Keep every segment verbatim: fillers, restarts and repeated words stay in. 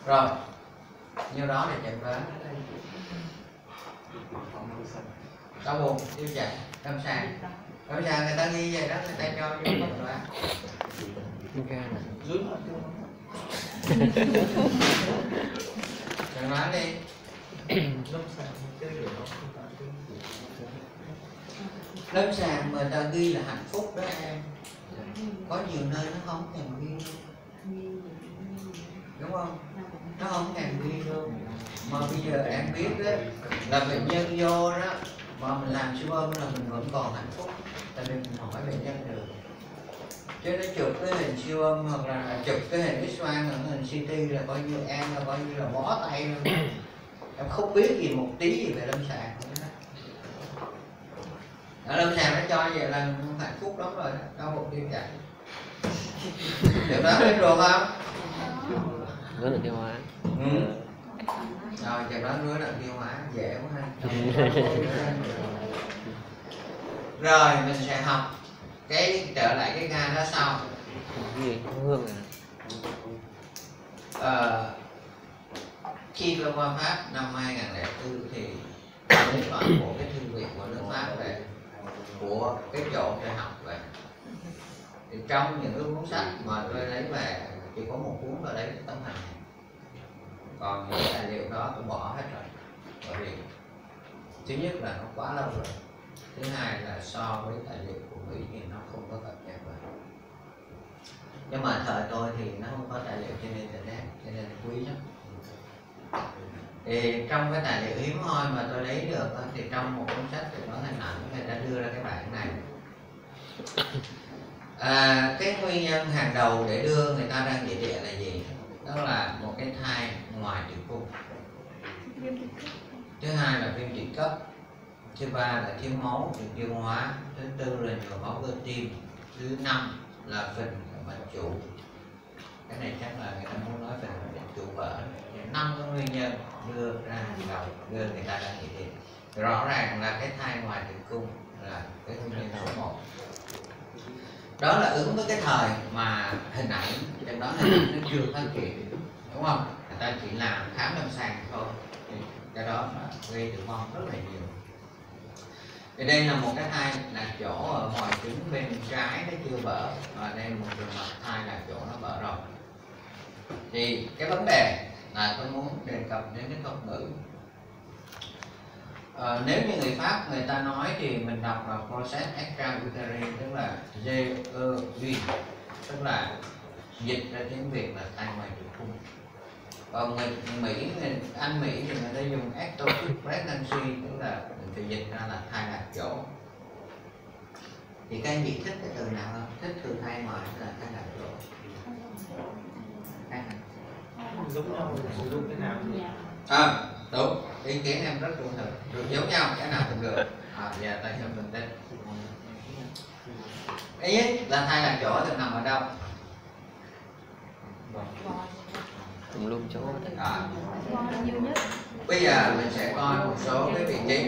Rồi, nhiêu đó để chẩn đoán. Đau bụng, tiêu chảy, lâm sàng. Lâm sàng người ta ghi vậy đó, người ta cho vô chẩn đoán. Chẩn đoán đi. Lâm sàng mà ta ghi là hạnh phúc đó em. Có nhiều nơi nó không thèm ghi, đúng không? Nó không thèm ghi luôn. Mà bây giờ em biết đó, là bệnh nhân vô đó mà mình làm siêu âm là mình vẫn còn hạnh phúc, tại vì mình hỏi bệnh nhân được. Chứ nó chụp cái hình siêu âm hoặc là chụp cái hình X-quang hoặc hình xê tê là coi như em là coi như là bó tay luôn. Em không biết gì một tí gì về lâm sàng. Ở lâm sàng nó cho vậy là hạnh phúc lắm rồi, đau bụng tiêu chảy. Điều đó biết được không? Rối loạn tiêu hóa. Ừ. Rồi chừng đó rối loạn tiêu hóa dễ quá ha. Rồi mình sẽ học cái trở lại cái ca đó sau. Gì? Hương à? Ờ, khi tôi qua Pháp năm hai nghìn lẻ bốn thì lấy toàn bộ cái thư viện của nước Pháp về, của cái chỗ tôi học về. Thì trong những cái cuốn sách mà tôi lấy về chỉ có một cuốn tôi lấy tấm hình này, còn những tài liệu đó tôi bỏ hết rồi. Bởi vì thứ nhất là nó quá lâu rồi, thứ hai là so với tài liệu của Mỹ thì nó không có cập nhật vào. Nhưng mà thời tôi thì nó không có tài liệu trên internet cho nên quý lắm. Thì trong cái tài liệu hiếm hoi mà tôi lấy được thì trong một cuốn sách thì có hình ảnh người ta đưa ra cái bảng này. À, cái nguyên nhân hàng đầu để đưa người ta ra nghĩa địa là gì? Đó là một cái thai ngoài tử cung. Thứ hai là viêm tụy cấp. Thứ ba là thiếu máu đường tiêu hóa. Thứ tư là nhồi máu cơ tim. Thứ năm là phình ở mạch chủ. Cái này chắc là người ta muốn nói về mạch chủ vỡ. Năm cái nguyên nhân đưa ra hàng đầu đưa người ta ra nghĩa địa. Rõ ràng là cái thai ngoài tử cung là cái nguyên nhân số một. Đó là ứng với cái thời mà hình ảnh trong đó hình ảnh nó chưa phát triển, đúng không? Người ta chỉ làm khám lâm sàng thôi, thì cái đó là gây tử vong rất là nhiều. Thì đây là một cái thai lạc chỗ ở ngoài trứng bên trái nó chưa vỡ, và đây một trường hợp thai lạc chỗ nó vỡ rồi. Thì cái vấn đề là tôi muốn đề cập đến cái thuật ngữ. À, nếu như người Pháp người ta nói thì mình đọc là process extrauterine, tức là G E V, tức là dịch ra tiếng Việt là thai ngoài tử cung. Còn người Mỹ, người Anh Mỹ thì người ta dùng ectopic pregnancy, tức là mình phải dịch ra là thai lạc chỗ. Thì các anh chị thích cái từ nào không? Thích từ thai ngoài hay là thai lạc chỗ? Giống nhau, sử dụng cái nào? À, đúng, ý kiến em rất trung thực, được giống nhau, cái nào cũng được. À, giờ ta cho mình tên. Thứ nhất là thai lạc chỗ thì nằm ở đâu? Tùm lum chỗ. À. Bây giờ mình sẽ coi một số cái vị trí.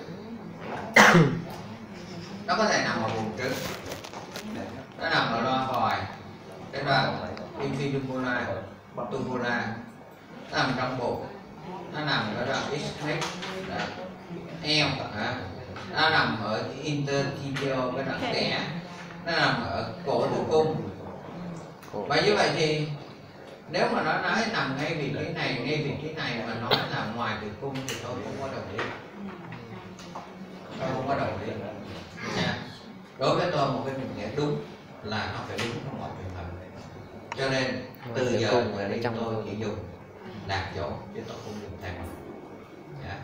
Nó có thể nằm ở buồng trứng, nó nằm ở loa vòi, cái đoạn infundibula, tubula, nó nằm trong bụng, nó nằm ở đoạn isthmic, eo, nó nằm ở interstitial, cái đoạn kẽ, nó nằm ở cổ tử cung. Và như vậy thì nếu mà nó nói nằm ngay vị trí này, ngay vị trí này mà nói là ngoài tử cung thì tôi không có đồng ý. Tôi không có đồng ý. Nha. Đối với tôi một cái định nghĩa đúng là nó phải đúng trong mọi trường hợp. Cho nên từ giờ về đây tôi chỉ dùng lạc chỗ chứ tôi không dùng thêm. Dạ.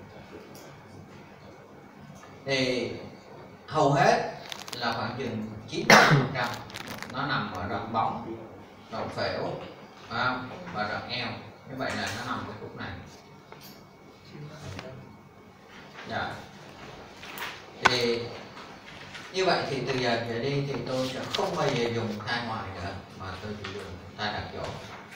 Thì hầu hết là khoảng chừng chín mươi phần trăm nó nằm ở đoạn bóng, đoạn phễu và đoạn eo. Như vậy là nó nằm cái khúc này. Dạ. Thì như vậy thì từ giờ trở đi thì tôi sẽ không bao giờ dùng thai ngoài nữa, mà tôi chỉ dùng thai lạc chỗ.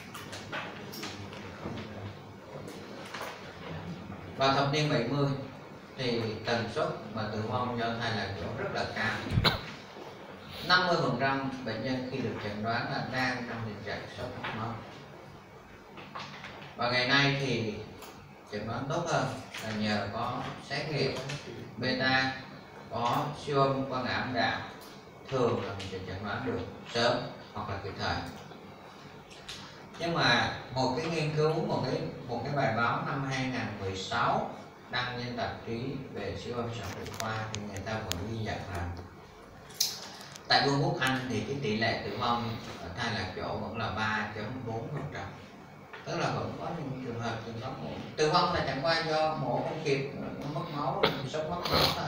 Vào thập niên bảy mươi thì tần suất mà tử vong do thai lạc chỗ rất là cao. năm mươi phần trăm bệnh nhân khi được chẩn đoán là đang trong tình trạng sốc mất máu. Và ngày nay thì chẩn đoán tốt hơn là nhờ có xét nghiệm beta, có siêu âm quang ảm đạm, thường là mình sẽ chẩn đoán được sớm hoặc là kịp thời. Nhưng mà một cái nghiên cứu, một cái một cái bài báo năm hai nghìn không trăm mười sáu đăng trên tạp chí về siêu âm sản phụ khoa thì người ta vẫn ghi nhận là tại Vương quốc Anh thì cái tỷ lệ tử vong ở thai lạc chỗ vẫn là ba phẩy bốn phần trăm, tức là vẫn có những trường hợp trường hợp mổ tử vong là chẳng qua do mổ không kịp, mất máu, sốc mất máu thôi.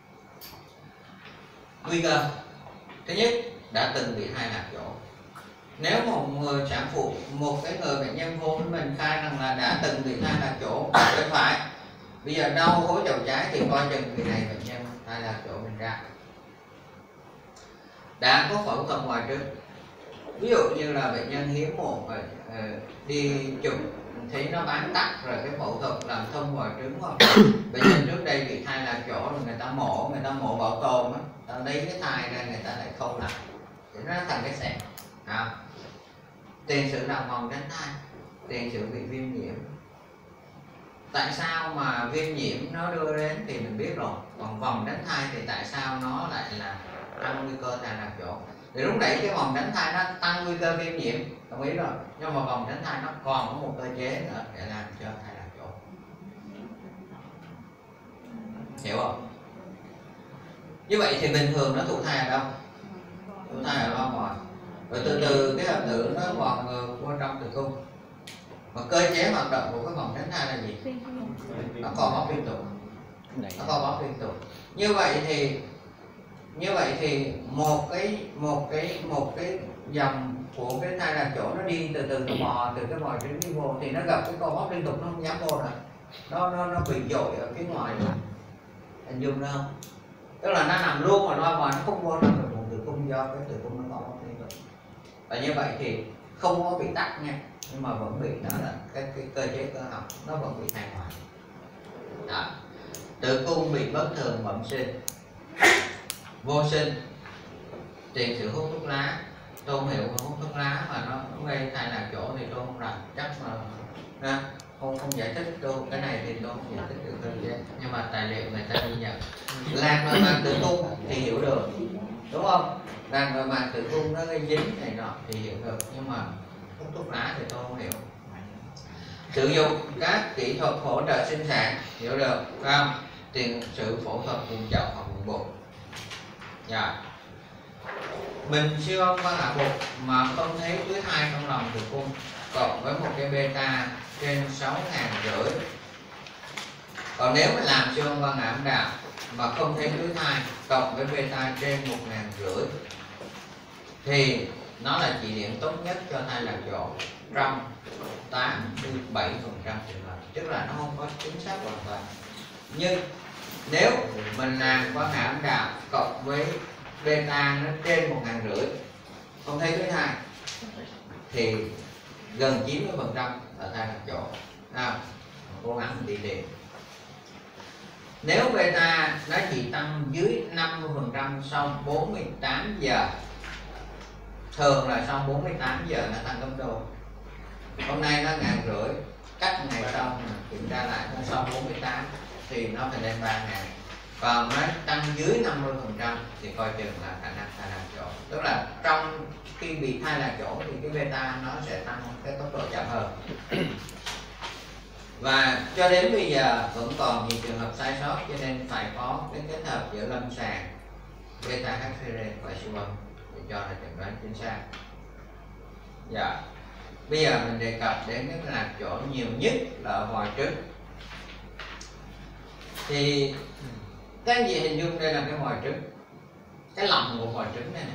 Nguy cơ thứ nhất, đã từng bị thai lạc chỗ. Nếu một người sản phụ, một cái người bệnh nhân vô với mình khai rằng là đã từng bị thai lạc chỗ, không phải bây giờ đau khối chậu trái thì coi chừng người này bệnh nhân thai lạc chỗ mình ra. Đã có phẫu thuật ngoài trứng, ví dụ như là bệnh nhân hiếm một uh, đi chụp thấy nó bán tắc rồi cái phẫu thuật làm thông ngoài trứng, hoặc bệnh nhân trước đây bị thai lạc chỗ rồi người ta mổ, người ta mổ bảo tồn á, ta lấy cái thai ra người ta lại khâu lại thì nó thành cái sẹo. À, tiền sử làm vòng tránh thai, tiền sử bị viêm nhiễm. Tại sao mà viêm nhiễm nó đưa đến thì mình biết rồi, còn vòng tránh thai thì tại sao nó lại là tăng nguy cơ thai lạc chỗ? Thì lúc nãy cái vòng tránh thai nó tăng nguy cơ viêm nhiễm, đồng ý rồi, nhưng mà vòng tránh thai nó còn có một cơ chế nữa để làm cho thai lạc chỗ, hiểu không? Như vậy thì bình thường nó thụ thai ở đâu? Thụ thai ở lo ngoài, rồi từ từ cái hợp tử nó vòng vô trong tử cung. Mà cơ chế hoạt động của cái vòng tránh thai là gì? Nó co bóp liên tục, nó co bóp liên tục. Như vậy thì như vậy thì một cái một cái một cái dòng của cái thai lạc chỗ nó đi từ từ nó mò từ cái vòi trứng đi vô thì nó gặp cái co bóp liên tục, nó không dám vô nữa, nó nó nó bị dội ở phía ngoài nữa, hình dung được không? Tức là nó nằm luôn mà nó mà nó không vô nằm được một tử cung do cái tử cung nó co bóp liên tục. Và như vậy thì không có bị tắc nha, nhưng mà vẫn bị đó là cái, cái cơ chế cơ học nó vẫn bị thai ngoài. Đó. Tử cung bị bất thường bẩm sinh, vô sinh, tiền sử hút thuốc lá, tôi không hiểu hút thuốc lá mà nó, nó gây thai lạc chỗ thì tôi không rành, chắc mà ha, không không giải thích tôi cái này thì tôi không giải thích được cơ chế, nhưng mà tài liệu người ta ghi nhận. Lạc nội mạc tử cung thì hiểu được, đúng không? Lạc nội mạc tử cung nó gây dính này nọ thì hiểu được, nhưng mà hút thuốc lá thì tôi không hiểu. Sử dụng các kỹ thuật hỗ trợ sinh sản hiểu được không? Tiền sử phẫu thuật vùng chậu hoặc vùng bụng. Dạ. Mình siêu âm quang ảm bụng mà không thấy túi thai trong lòng tử cung cộng với một cái beta trên sáu ngàn rưỡi. Còn nếu mình làm siêu âm quang ảm đạm mà không thấy túi thai cộng với beta trên một ngàn rưỡi thì nó là chỉ điểm tốt nhất cho thai lạc chỗ trong tám mươi bảy phần trăm trường hợp, tức là nó không có chính xác hoàn toàn. Nhưng nếu mình làm quang ảm đạm cộng với beta nó trên một ngàn rưỡi không thấy túi thai thì gần chín mươi phần trăm là thai lạc chỗ. À, cố gắng đi tìm. Nếu beta nó chỉ tăng dưới năm mươi phần trăm sau bốn mươi tám giờ, thường là sau bốn mươi tám giờ nó tăng gấp đôi. Hôm nay nó ngàn rưỡi, cách ngày sau kiểm tra lại nó sau bốn mươi tám thì nó phải lên ba ngàn. Còn nó tăng dưới năm mươi phần trăm thì coi chừng là khả năng thai lạc chỗ. Tức là trong khi bị thai lạc chỗ thì cái beta nó sẽ tăng cái tốc độ chậm hơn. Và cho đến bây giờ vẫn còn nhiều trường hợp sai sót, cho nên phải có cái kết hợp giữa lâm sàng beta hcre và siêu âm để cho là chẩn đoán chính xác. Dạ. Bây giờ mình đề cập đến cái lạc chỗ nhiều nhất là ở vòi trứng. Thì các anh chị hình dung đây là cái vòi trứng, cái lòng của vòi trứng này nè.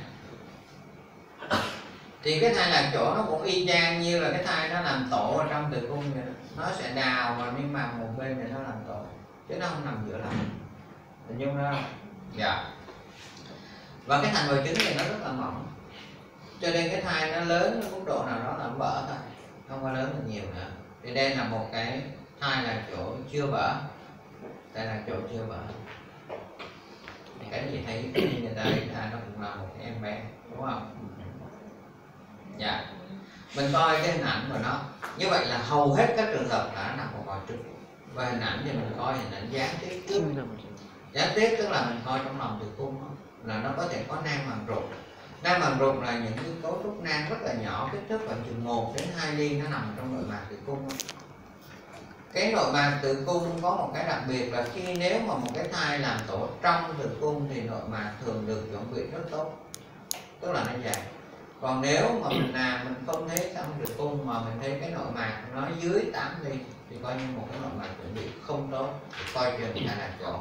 Thì cái thai lạc chỗ nó cũng y chang như là cái thai nó làm tổ ở trong tử cung vậy đó. Nó sẽ đào vào niêm mạc một bên để nó làm tổ, chứ nó không nằm giữa lòng. Hình dung ra không? Dạ. Và cái thành vòi trứng này nó rất là mỏng, cho nên cái thai nó lớn đến mức độ nào đó là nó vỡ thôi, không có lớn được nhiều nữa. Thì đây là một cái thai lạc chỗ chưa vỡ, thai lạc chỗ chưa vỡ. Thì cái gì thấy như người ta thấy thai nó cũng là một cái em bé, đúng không? Dạ. Mình coi cái hình ảnh của nó. Như vậy là hầu hết các trường hợp đã nằm một vòi trước. Và hình ảnh thì mình coi hình ảnh gián tiếp trước. Gián tiếp tức là mình coi trong lòng tử cung đó, là nó có thể có nang màng ruột. Nang màng ruột là những cái cấu trúc nang rất là nhỏ, kích thước khoảng chừng một đến hai ly, nó nằm trong nội mạc tử cung. Cái nội mạc tử cung có một cái đặc biệt là khi nếu mà một cái thai làm tổ trong tử cung thì nội mạc thường được chuẩn bị rất tốt, tức là nó dày. Còn nếu mà mình làm mình không thấy trong tử cung mà mình thấy cái nội mạc nó dưới tám ly thì coi như một cái nội mạc chuẩn bị không tốt, coi chừng là chỗ.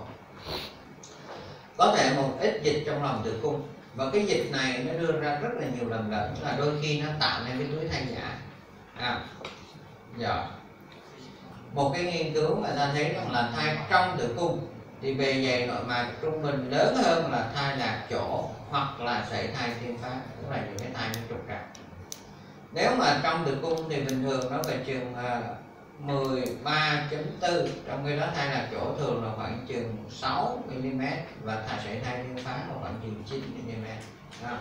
Có thể một ít dịch trong lòng tử cung, và cái dịch này nó đưa ra rất là nhiều lần lẫn, là đôi khi nó tạo nên cái túi thai giả. À, giờ một cái nghiên cứu mà ta thấy rằng là thai trong tử cung thì bề dày nội mạc trung bình lớn hơn là thai lạc chỗ hoặc là sảy thai tiên phát, tức là những cái thai nó trục trặc. Nếu mà trong tử cung thì bình thường nó về chừng mười ba chấm bốn, trong khi đó thai lạc chỗ thường là khoảng chừng sáu mi li mét và thai sảy thai tiên phát là khoảng chừng chín mi li mét. Đó.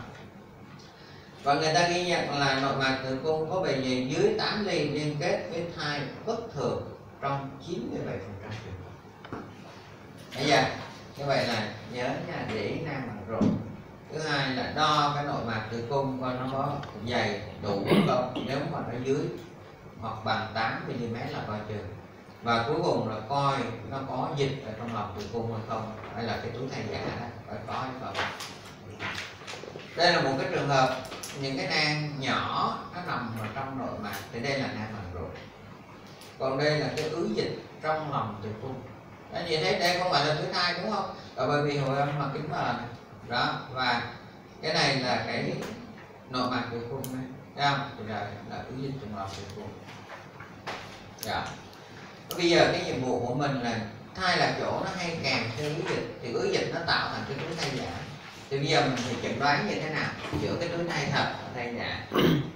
Và người ta ghi nhận là nội mạc tử cung có bề dày dưới tám ly liên kết với thai bất thường trong chín mươi bảy phần trăm trường hợp. Bây giờ như vậy là nhớ nha, để ý nang màng ruột. Thứ hai là đo cái nội mạc tử cung coi nó có dày đủ không, nếu mà nó dưới hoặc bằng tám mi li mét là coi chừng. Và cuối cùng là coi nó có dịch ở trong lòng tử cung hay không, hay là cái túi thai giả đó phải có hay không. Đây là một cái trường hợp những cái nang nhỏ nó nằm ở trong nội mạc thì đây là nang màng ruột. Còn đây là cái ứ dịch trong lòng tử cung. Đó, nhìn thấy đây không phải là túi thai đúng không? Và bởi vì hồi âm mà kính vào này. Đó, và cái này là cái nội mạc tử cung này. Thấy không? Thì là, là ứ dịch trong lòng tử cung. Dạ. Bây giờ cái nhiệm vụ của mình là thai là chỗ nó hay kèm theo ứ dịch, thì ứ dịch nó tạo thành cái túi thai giả. Thì bây giờ mình phải chẩn đoán như thế nào giữa cái túi thai thật và thai giả.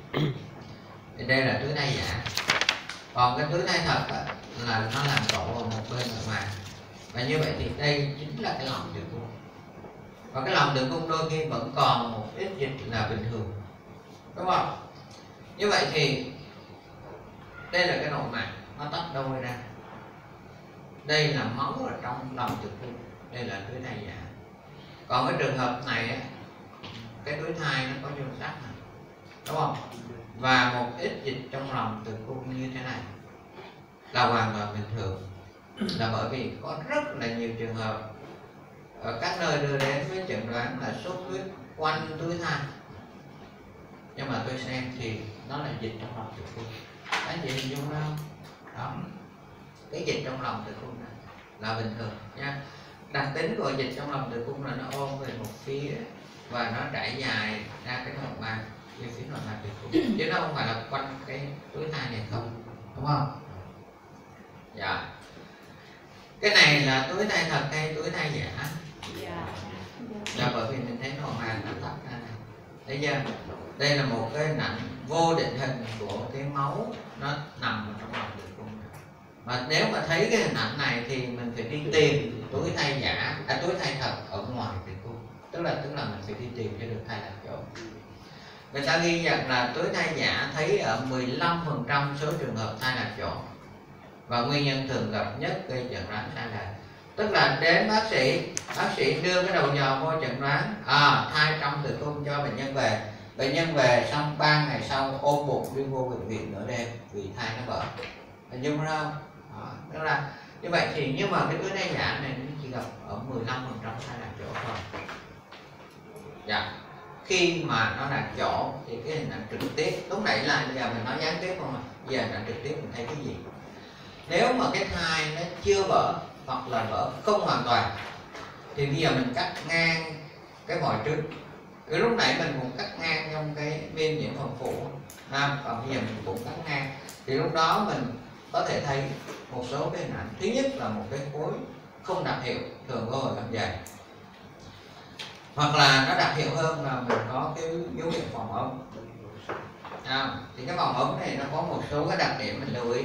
Thì đây là túi thai giả. Còn cái túi thai thật đó, là nó làm tổ ở một bên nội mạc. Và như vậy thì đây chính là cái lòng tử cung. Và cái lòng tử cung đôi khi vẫn còn một ít dịch là bình thường, đúng không? Như vậy thì đây là cái nội mạc, nó tách đôi ra. Đây là máu ở trong lòng tử cung, đây là túi thai giả. Còn cái trường hợp này cái túi thai nó có vô sắc này, đúng không? Và một ít dịch trong lòng tử cung như thế này là hoàn toàn bình thường, là bởi vì có rất là nhiều trường hợp ở các nơi đưa đến với chẩn đoán là sốt huyết quanh túi thai, nhưng mà tôi xem thì nó là dịch trong lòng tử cung. Anh chị hình dung không? Đó, cái dịch trong lòng tử cung này là bình thường nha. Đặc tính của dịch trong lòng tử cung là nó ôm về một phía và nó trải dài ra cái nội mạc về phía nội mạc tử cung, chứ nó không phải là quanh cái túi thai này không, đúng không? Dạ. Cái này là túi thai thật hay túi thai giả? Dạ, bởi vì mình thấy nội mạc nó tách ra này. Thấy chưa? Đây là một cái hình ảnh vô định hình của cái máu nó nằm trong lòng tử cung. Mà nếu mà thấy cái hình ảnh này thì mình phải đi tìm túi thai giả, à, túi thai thật ở ngoài tử cung. Tức là tức là mình phải đi tìm cho được thai lạc chỗ. Người ta ghi nhận là túi thai giả thấy ở mười lăm phần trăm số trường hợp thai lạc chỗ. Và nguyên nhân thường gặp nhất gây chẩn đoán sai lạc. Tức là đến bác sĩ, bác sĩ đưa cái đầu dò vô chẩn đoán, à, thai trong tử cung cho bệnh nhân về. Bệnh nhân về xong ba ngày sau ôm bụng đi vô bệnh viện nửa đêm vì thai nó vỡ. Hình dung ra không? Đó, tức là như vậy thì nhưng mà cái túi thai giả này nó chỉ gặp ở mười lăm phần trăm thai lạc chỗ thôi. Dạ. Khi mà nó đạt chỗ thì cái hình ảnh trực tiếp, lúc nãy là bây giờ mình nói gián tiếp không ạ? Bây giờ hình ảnh trực tiếp mình thấy cái gì? Nếu mà cái thai nó chưa vỡ hoặc là vỡ không hoàn toàn thì bây giờ mình cắt ngang cái vòi trước. Cái lúc nãy mình cũng cắt ngang trong cái viêm nhiễm phần phụ, à, còn bây giờ mình cũng cắt ngang. Thì lúc đó mình có thể thấy một số cái hình ảnh. Thứ nhất là một cái khối không đặc hiệu, thường có hồi âm dày. Hoặc là nó đặc hiệu hơn là mình có cái dấu hiệu phòng ống. À, thì cái phòng ống này nó có một số cái đặc điểm mình lưu ý.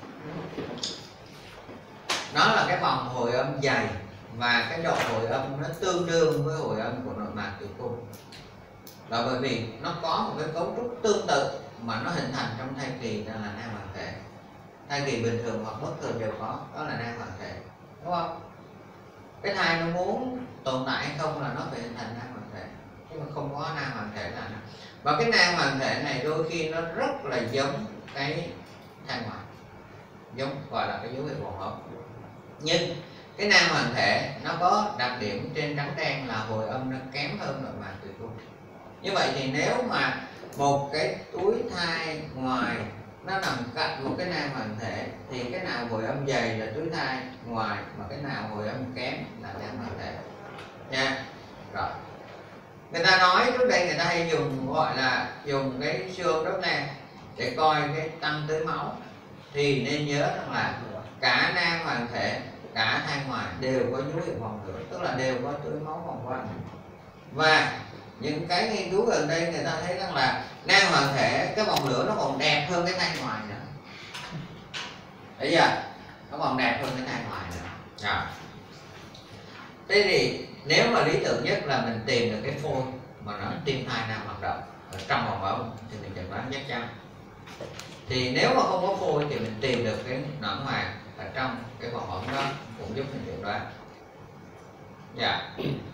Nó là cái vòng hồi âm dày và cái độ hồi âm nó tương đương với hồi âm của nội mạc tử cung, là bởi vì nó có một cái cấu trúc tương tự mà nó hình thành trong thai kỳ đó là nang hoàng thể. Thai kỳ bình thường hoặc bất thường đều có, đó là nang hoàng thể, đúng không? Cái thai nó muốn tồn tại hay không là nó phải hình thành nang hoàng thể, nhưng mà không có nang hoàng thể là nào. Và cái nang hoàng thể này đôi khi nó rất là giống cái thai ngoài, giống gọi là cái dấu hiệu bồng ống. Nhưng cái nang hoàng thể nó có đặc điểm trên trắng đen là hồi âm nó kém hơn nội mạc tử cung. Như vậy thì nếu mà một cái túi thai ngoài nó nằm cạnh một cái nang hoàng thể thì cái nào hồi âm dày là túi thai ngoài, mà cái nào hồi âm kém là nang hoàng thể nha. Rồi, người ta nói trước đây người ta hay dùng gọi là dùng cái siêu âm Doppler nang để coi cái tăng tưới máu, thì nên nhớ rằng là cả nang hoàng thể cả thai ngoài đều có dấu hiệu vòng lửa, tức là đều có tưới máu vòng quanh. Và những cái nghiên cứu gần đây người ta thấy rằng là nang hoàng thể cái vòng lửa nó còn đẹp hơn cái thai ngoài nữa, thấy chưa? Nó còn đẹp hơn cái thai ngoài nữa. Rồi. Thế thì nếu mà lý tưởng nhất là mình tìm được cái phôi mà nó tim thai đang hoạt động ở trong vòng ống thì mình chẩn đoán chắc chắn. Thì nếu mà không có phôi thì mình tìm được cái noãn hoàng ở trong cái vòng ống đó cũng giúp mình chẩn đoán. Dạ.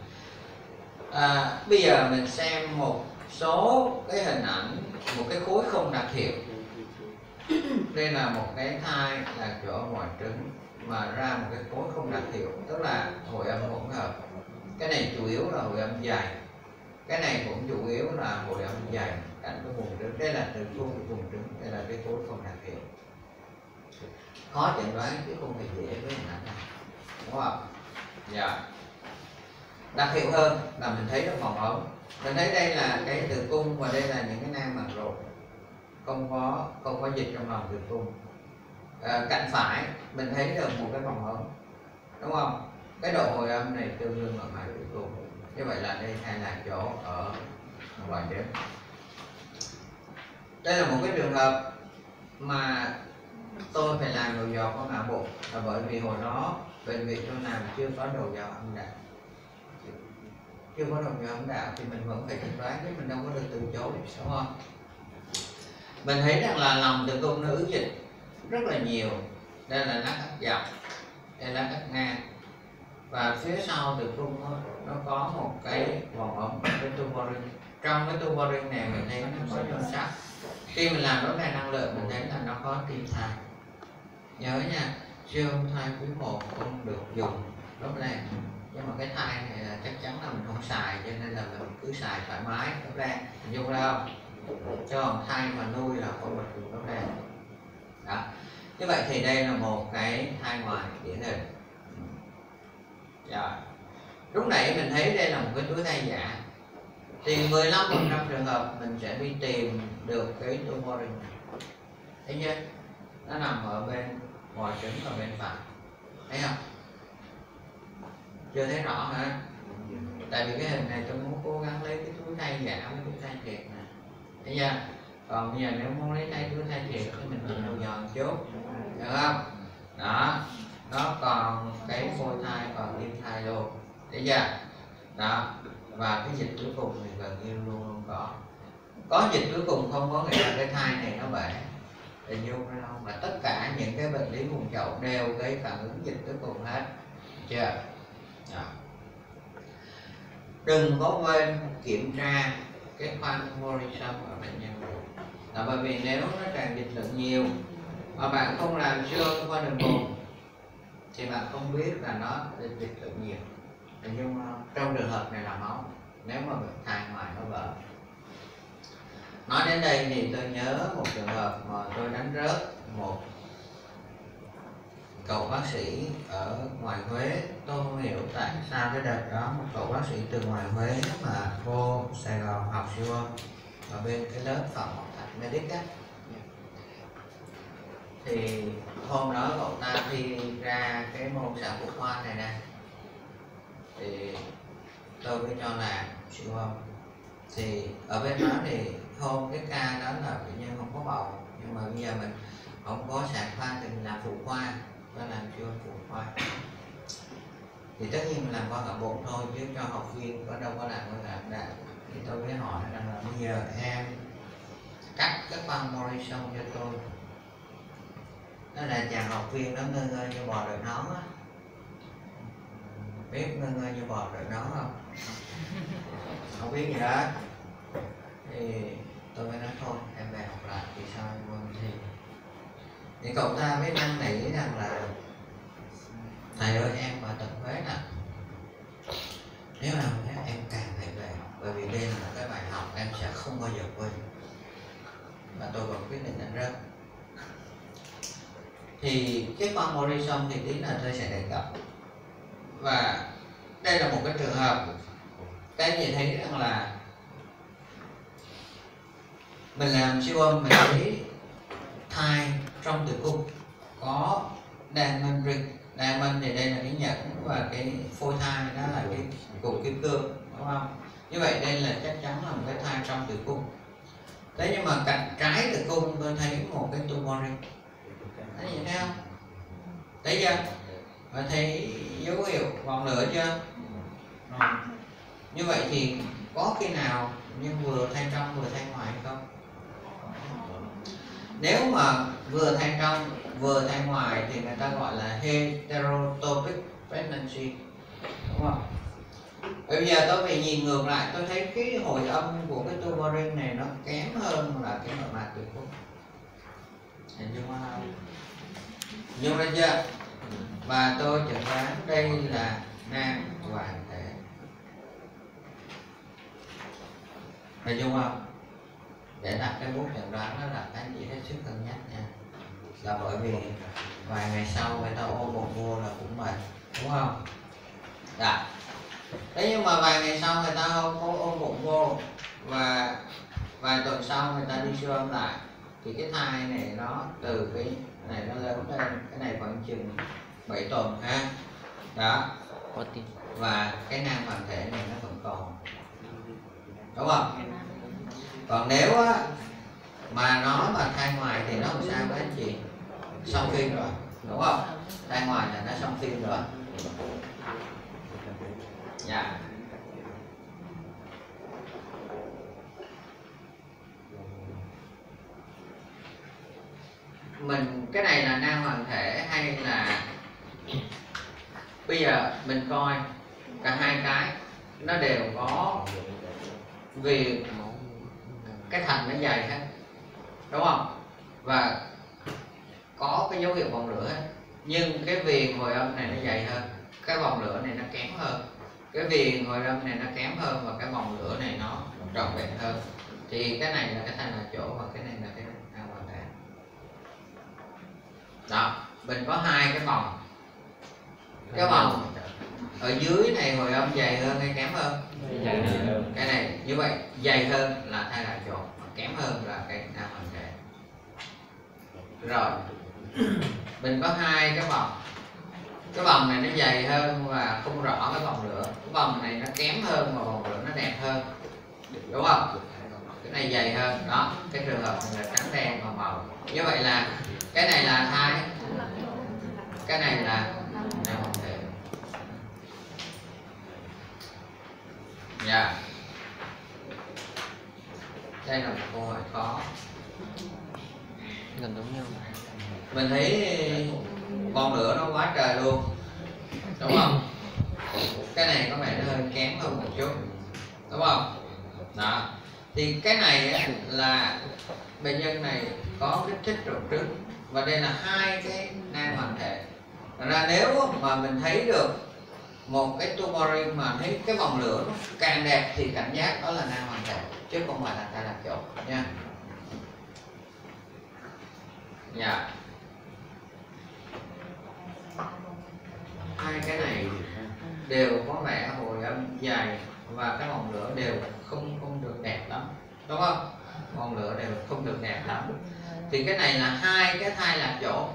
À, bây giờ mình xem một số cái hình ảnh một cái khối không đặc hiệu. Đây là một cái thai là chỗ ngoài trứng mà ra một cái khối không đặc hiệu, tức là hồi âm hỗn hợp. Cái này chủ yếu là hồi âm dày, cái này cũng chủ yếu là hồi âm dày cạnh cái vùng trứng. Đây là từ cung của vùng trứng, đây là cái khối không đặc hiệu. Khó chẩn đoán chứ không hề dễ với hình ảnh này, đúng không? Dạ. Đặc hiệu hơn là mình thấy nó vòng ống, mình thấy đây là cái tử cung và đây là những cái nang màng rột, không có không có dịch trong lòng tử cung. À, cạnh phải mình thấy được một cái vòng ống, đúng không? Cái độ hồi âm này tương đương ở ngoài tử cung. Như vậy là đây hay là chỗ ở ngoài trứng. Đây là một cái trường hợp mà tôi phải làm đầu dò có ngã bụng là bởi vì hồi đó bệnh viện tôi làm chưa có đầu dò âm đạo, chưa có đầu dò âm đạo thì mình vẫn phải chẩn đoán chứ mình đâu có được từ chối, đúng không? Mình thấy rằng là lòng tử cung nó ứ dịch rất là nhiều. Đây là nát cắt dọc, đây là cắt ngang, và phía sau tử cung nó, nó có một cái vòng ống, cái tubo ring. Trong cái tubo ring này mình thấy nó có nhôm sắt. Khi mình làm đối này năng lượng mình thấy là nó có tim thai. Nhớ nha, siêu âm thai quý một không được dùng đốt này, nhưng mà cái thai này là chắc chắn là mình không xài, cho nên là mình cứ xài thoải mái đốt này, mình dùng ra không? Cho thai mà nuôi là không được dùng đốt này. Đó. Như vậy thì đây là một cái thai ngoài điển hình. Rồi. Lúc nãy mình thấy đây là một cái túi thai giả, thì mười lăm phần trăm trường hợp mình sẽ đi tìm được cái tumor ring này. Thấy chưa? Nó nằm ở bên ngoài trứng và bên phải. Thấy không? Chưa thấy rõ hả? Tại vì cái hình này tôi muốn cố gắng lấy cái túi thai giả với túi thai thiệt nè. Thấy chưa? Còn bây giờ nếu muốn lấy thai túi thai thiệt thì mình dùng đầu giòn chút, được không? Đó. Nó còn cái phôi thai còn tim thai luôn. Thấy chưa? Đó. Và cái dịch cuối cùng thì gần như luôn luôn có. Có dịch cuối cùng không có nghĩa là cái thai này nó bể. Hình dung ra không? Và tất cả những cái bệnh lý vùng chậu đều gây phản ứng dịch cuối cùng hết. Chưa? Đó. Đừng có quên kiểm tra cái khoang Morrison ở bệnh nhân này. Là bởi vì nếu nó tràn dịch lượng nhiều mà bạn không làm siêu âm qua đường bụng thì bạn không biết là nó dịch lượng nhiều. Hình dung không? Trong trường hợp này là máu, nếu mà bệnh thai ngoài nó vỡ. Nói đến đây thì tôi nhớ một trường hợp mà tôi đánh rớt một cậu bác sĩ ở ngoài Huế. Tôi không hiểu tại sao cái đợt đó một cậu bác sĩ từ ngoài Huế mà vô Sài Gòn học siêu âm ở bên cái lớp phòng học thạch medic á, thì hôm đó cậu ta thi ra cái môn sản phụ khoa này nè, thì tôi mới cho làm siêu âm. Thì ở bên đó thì hôm cái ca đó là bệnh nhân không có bầu, nhưng mà bây giờ mình không có sản khoa thì mình làm phụ khoa, tôi làm siêu âm phụ khoa. Thì tất nhiên mình làm qua cả bụng thôi chứ cho học viên có đâu có làm qua cả đạo. Thì tôi mới hỏi rằng là bây giờ em cắt cái khoang Morrison cho tôi. Đó là chàng học viên đó ngơ ngơ như bò đợi nón á. Biết ngơ ngơ như bò đợi nón không? Không biết gì hết. Thì tôi mới nói thôi em về học lại thì sao em quên thi. Thì cậu ta mới năn nỉ rằng là thầy ơi em ở tận Huế nè, nếu nào em càng phải về, bởi vì đây là một cái bài học em sẽ không bao giờ quên. Và tôi vẫn quyết định đánh rớt. Thì cái con Morrison thì tí là tôi sẽ đề cập. Và đây là một cái trường hợp cái gì thấy rằng là mình làm siêu âm mình thấy thai trong tử cung có diamond ring. Diamond thì đây là cái nhẫn và cái phôi thai đó là cái cục kim cương, đúng không? Như vậy đây là chắc chắn là một cái thai trong tử cung. Thế nhưng mà cạnh trái tử cung tôi thấy một cái tumor ring. Thấy gì thấy không? Thấy chưa? Và thấy dấu hiệu vòng lửa chưa? Rồi. Như vậy thì có khi nào nhưng vừa thai trong vừa thai ngoài hay không? Nếu mà vừa thai trong vừa thai ngoài thì người ta gọi là heterotopic pregnancy, đúng không? Bây giờ tôi phải nhìn ngược lại, tôi thấy cái hồi âm của cái tumor ring này nó kém hơn là cái nội mạc tử cung. Hình dung không? Nhung ra chưa? Và tôi chẩn đoán đây là nang hoàng thể. Hình dung không? Để đặt cái bút chẩn đoán đó là cái gì hết sức cân nhắc nha. Là bởi vì vài ngày sau người ta ôm bụng vô là cũng mệt, đúng không? Dạ. Thế nhưng mà vài ngày sau người ta không có ôm bụng vô và vài tuần sau người ta đi siêu âm lại thì cái thai này nó từ cái này nó lớn lên, cái này khoảng chừng bảy tuần ha. Đó. Và cái nang hoàng thể này nó vẫn còn, đúng không? Còn nếu á, mà nó mà thai ngoài thì nó làm sao với anh chị? Xong phim rồi, đúng không? Thai ngoài là nó xong phim rồi. Dạ. Mình cái này là nang hoàng thể hay là bây giờ mình coi cả hai cái nó đều có vì cái thành nó dày hết, đúng không? Và có cái dấu hiệu vòng lửa hết. Nhưng cái viền hồi âm này nó dày hơn, cái vòng lửa này nó kém hơn. Cái viền hồi âm này nó kém hơn và cái vòng lửa này nó trọn vẹn hơn. Thì cái này là cái thanh là chỗ và cái này là cái nang hoàng thể. Đó, mình có hai cái vòng. Cái vòng ở dưới này hồi âm dày hơn hay kém hơn? Dày hơn. Cái này như vậy dày hơn là thai lạc chỗ, kém hơn là cái nang hoàng thể. Rồi mình có hai cái vòng. Cái vòng này nó dày hơn và không rõ cái vòng lửa. Cái vòng này nó kém hơn và vòng lửa nó đẹp hơn, đúng không? Cái này dày hơn. Đó, cái trường hợp này là trắng đen và màu. Như vậy là cái này là thai, cái này là nang hoàng thể. Dạ. Đây là một câu hỏi khó. Gần giống nhau. Mình thấy vòng lửa nó quá trời luôn, đúng không? Cái này có vẻ nó hơi kém hơn một chút, đúng không? Đó. Thì cái này á, là bệnh nhân này có kích thích rụng trước và đây là hai cái nang hoàng thể. Thật ra nếu mà mình thấy được một cái tumor ring mà thấy cái vòng lửa nó càng đẹp thì cảm giác đó là nang hoàng thể chứ không phải là thai lạc chỗ nha. Dạ. Hai cái này đều có vẻ hồi âm dài và cái vòng lửa đều không không được đẹp lắm, đúng không? Vòng lửa đều không được đẹp lắm. Thì cái này là hai cái thai lạc chỗ.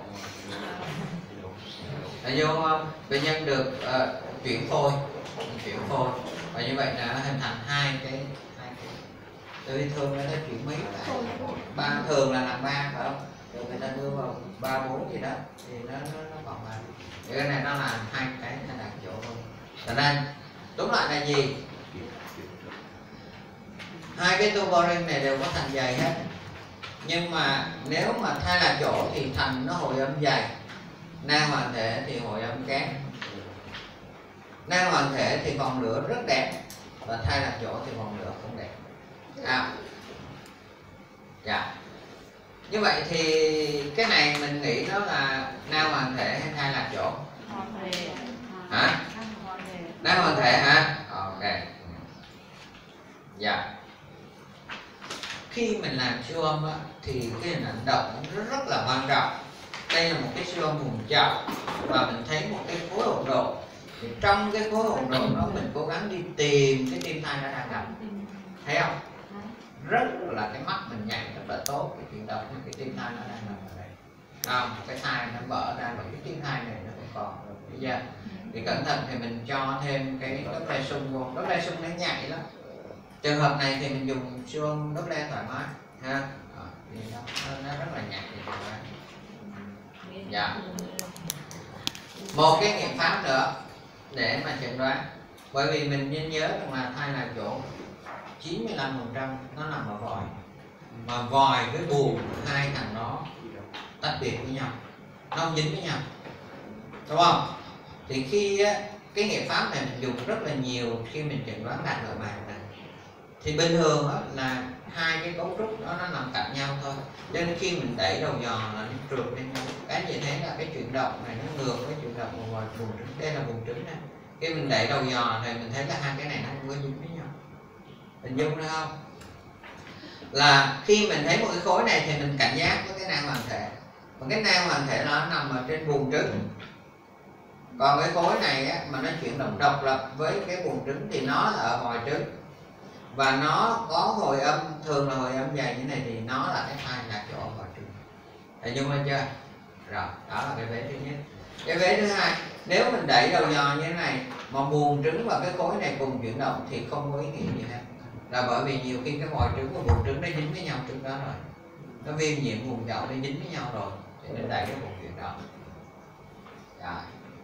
Là vô không? Bệnh nhân được uh, chuyển phôi, chuyển phôi và như vậy là nó hình thành hai cái hai cái. Tôi thường người ta chuyển mấy cái ba thường là làm ba phải không? Rồi người ta đưa vào ba bốn gì đó thì nó nó, nó còn là cái này nó là hai cái thai lạc chỗ thôi. Cho nên đúng lại là gì? Hai cái tumor ring này đều có thành dày hết Nhưng mà nếu mà thai lạc chỗ thì thành nó hồi âm dày, nang hoàng thể thì hồi âm kém. Nang hoàng thể thì vòng lửa rất đẹp, và thai lạc chỗ thì vòng lửa không đẹp. À. Dạ. Như vậy thì cái này mình nghĩ nó là nang hoàng thể hay thai lạc chỗ? Hả? Nang hoàng thể hả? Ok. Dạ. Khi mình làm siêu âm á, thì cái hình ảnh động nó rất là quan trọng. Đây là một cái siêu âm vùng chậu và mình thấy một cái khối hỗn độ. Thì trong cái khối hỗn độ đó mình cố gắng đi tìm cái tim thai nó đang nằm. Thấy không? Rất là cái mắt mình nhạy rất là tốt cái chuyển động cái tim thai nó đang nằm ở đây. Không, cái thai nó mở ra và cái tim thai này nó không còn rồi. Bây giờ thì cẩn thận thì mình cho thêm cái đốc le sung vô. Đốc le sung nó nhạy lắm. Trường hợp này thì mình dùng siêu âm đốc le thoải mái ha. À, thì nó, nó rất là nhạy để chẩn đoán. Dạ. Một cái nghiệm pháp nữa để mà chẩn đoán, bởi vì mình nên nhớ rằng là thai lạc chỗ chín mươi lăm phần trăm nó nằm ở vòi, mà vòi với buồng hai thằng đó tách biệt với nhau, nó không dính với nhau, đúng không? Thì khi á, cái nghiệm pháp này mình dùng rất là nhiều khi mình chẩn đoán đạt nội mạc này. Thì bình thường á, là hai cái cấu trúc đó nó nằm cạnh nhau thôi, cho nên khi mình đẩy đầu giò là nó trượt lên nhau. Cái như thế là cái chuyển động này nó ngược với chuyển động của vùng trứng. Đây là vùng trứng này. Khi mình đẩy đầu giò thì mình thấy là hai cái này nó không có dính với nhau. Hình dung ra không? Là khi mình thấy một cái khối này thì mình cảnh giác với cái nang hoàng thể. Còn cái nang hoàng thể nó nằm ở trên vùng trứng. Còn cái khối này á, mà nó chuyển động độc lập với cái vùng trứng thì nó là ở ngoài trứng. Và nó có hồi âm, thường là hồi âm dày như này thì nó là cái thai lạc chỗ ở ngoài trứng. Hình dung ra chưa? Rồi, đó là cái vế thứ nhất. Cái vế thứ hai, nếu mình đẩy đầu giò như thế này mà buồng trứng và cái khối này cùng chuyển động thì không có ý nghĩa gì hết. Là bởi vì nhiều khi cái vòi trứng và buồng trứng nó dính với nhau trước đó rồi, nó viêm nhiễm buồng chậu nó dính với nhau rồi, cho nên đẩy cái buồng chuyển động. Rồi.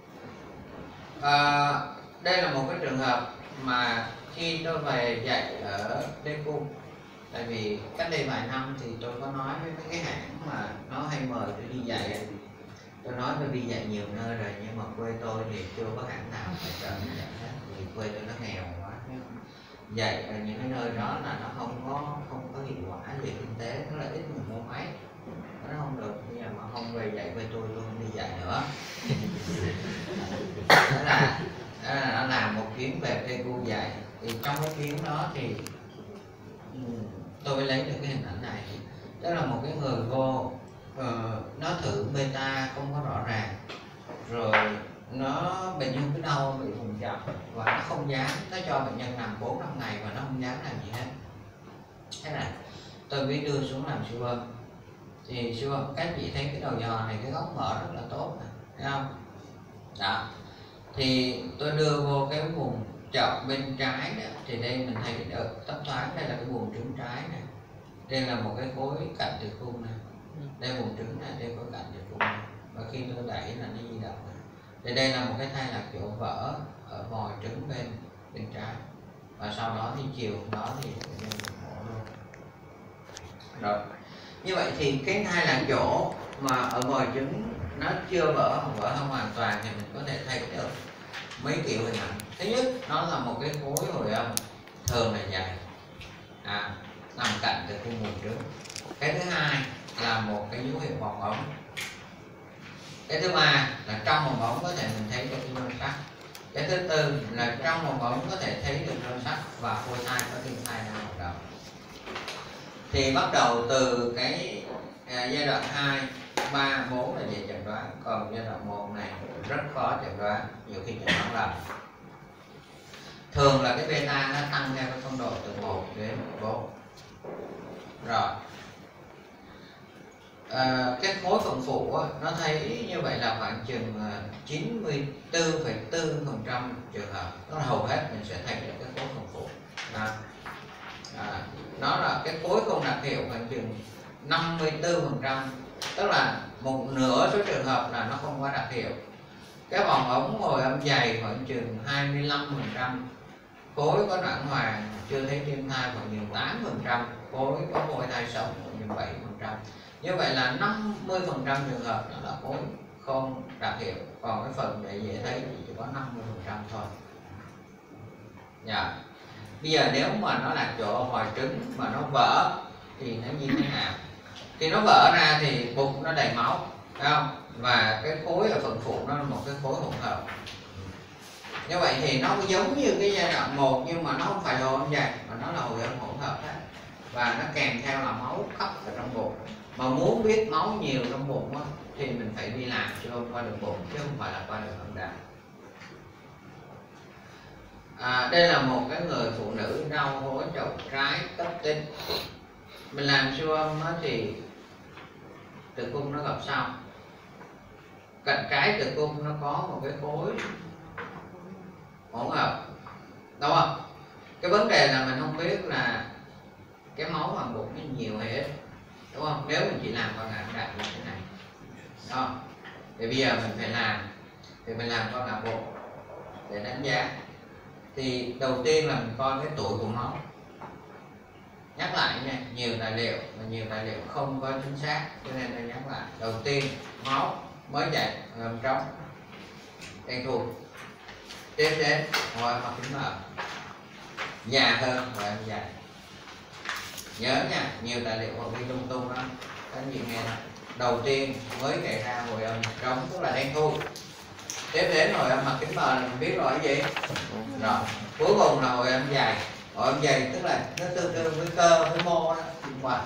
À, đây là một cái trường hợp mà khi tôi về dạy ở Lê Cung, tại vì cách đây vài năm thì tôi có nói với mấy cái hãng mà nó hay mời tôi đi dạy. Tôi nói tôi đi dạy nhiều nơi rồi, nhưng mà quê tôi thì chưa có hãng nào phải trợ đi dạy hết, vì quê tôi nó nghèo quá. Dạy ở những cái nơi đó là nó không có không có hiệu quả về kinh tế, nó là ít người mua máy, nó không được. Bây giờ mà không về dạy quê tôi tôi không đi dạy nữa. Đó là đó là nó làm một chuyến về Pleiku dạy. Thì trong cái chuyến đó thì tôi mới lấy được cái hình ảnh này. Đó là một cái người vô uh, nó thử beta không có rõ ràng, rồi nó bệnh nhân cứ đau bị vùng chậm và nó không dám, nó cho bệnh nhân nằm bốn năm ngày và nó không dám làm gì hết. Thế này tôi mới đưa xuống làm siêu âm. Thì siêu âm các chị thấy cái đầu giò này cái góc mở rất là tốt này, thấy không? Đó. Thì tôi đưa vô cái vùng chậu bên trái đó, thì đây mình thấy được tấp thoáng, đây là cái buồng trứng trái này, đây là một cái khối cạnh tử cung này, đây buồng trứng này, đây khối cạnh tử cung này, và khi tôi đẩy là nó di động này. Thì đây là một cái thai lạc chỗ vỡ ở vòi trứng bên bên trái, và sau đó thì chiều đó thì bệnh nhân được mổ luôn. Rồi như vậy thì cái thai lạc chỗ mà ở vòi trứng nó chưa vỡ hoặc vỡ không hoàn toàn thì mình có thể thấy được mấy kiểu hình ảnh. Thứ nhất, nó là một cái khối hồi âm thường là dài, à, nằm cạnh từ cung buồng trứng. Cái thứ hai là một cái dấu hiệu bong bóng. Cái thứ ba là trong bong bóng có thể mình thấy được cái rôn sắt. Cái thứ tư là trong bong bóng có thể thấy được rôn sắt và phôi thai có tim thai đang hoạt động. Thì bắt đầu từ cái à, giai đoạn hai, ba, bốn là về chẩn đoán, còn giai đoạn một này rất khó chẩn đoán, nhiều khi chẩn đoán lầm. Thường là cái beta nó tăng theo cái phong độ từ một đến bốn. Rồi à, cái khối phần phụ á, nó thấy như vậy là khoảng chừng chín mươi tư phẩy bốn phần trăm trường hợp, nó hầu hết mình sẽ thấy được cái khối phần phụ. Đó. À, nó là cái khối không đặc hiệu khoảng chừng năm mươi tư phần trăm, tức là một nửa số trường hợp là nó không quá đặc hiệu. Cái vòng ống hồi âm dày khoảng chừng hai mươi lăm phần trăm, khối có noãn hoàng chưa thấy tim thai khoảng chừng tám phần trăm, khối có phôi thai sống khoảng mươi bảy phần trăm. Như vậy là năm mươi phần trăm trường hợp đó là khối không đặc hiệu, còn cái phần để dễ thấy thì chỉ có năm mươi phần trăm thôi. Dạ. Bây giờ nếu mà nó là chỗ hồi trứng mà nó vỡ thì nó như thế nào? Khi nó vỡ ra thì bụng nó đầy máu, phải không? Và cái khối ở phần phụ nó là một cái khối hỗn hợp. Như vậy thì nó giống như cái giai đoạn một, nhưng mà nó không phải là hồi âm dày mà nó là hồi âm hỗn hợp đó. Và nó kèm theo là máu khắp ở trong bụng. Mà muốn biết máu nhiều trong bụng á, thì mình phải đi làm siêu âm qua đường bụng chứ không phải là qua đường âm đạo. À, đây là một cái người phụ nữ đau hối chậu trái cấp tính. Mình làm siêu âm á, thì tử cung nó gặp sau. Cạnh trái tử cung nó có một cái khối hỗn hợp, đúng không? Cái vấn đề là mình không biết là cái máu bằng bụng nó nhiều hay ít, đúng không? Nếu mình chỉ làm con não đạo như thế này đó, thì bây giờ mình phải làm thì mình làm con não bụng để đánh giá. Thì đầu tiên là mình coi cái tuổi của máu. Nhắc lại nha, nhiều tài liệu và nhiều tài liệu không có chính xác, cho nên tôi nhắc lại. Đầu tiên máu mới chạy ngầm trống đen thui, tiếp đến hồi âm mặt kính mờ, già hơn hồi âm dài. Nhớ nha, nhiều tài liệu họ ghi lung tung đó, các anh chị nghe đó. Đầu tiên mới chạy ra hồi âm trống tức là đen thui, tiếp đến hồi âm mặt kính mờ là mình biết rồi cái gì rồi, cuối cùng là hồi âm dài. Hồi âm dài tức là nó tương đương với cơ với mô đó, liên quan.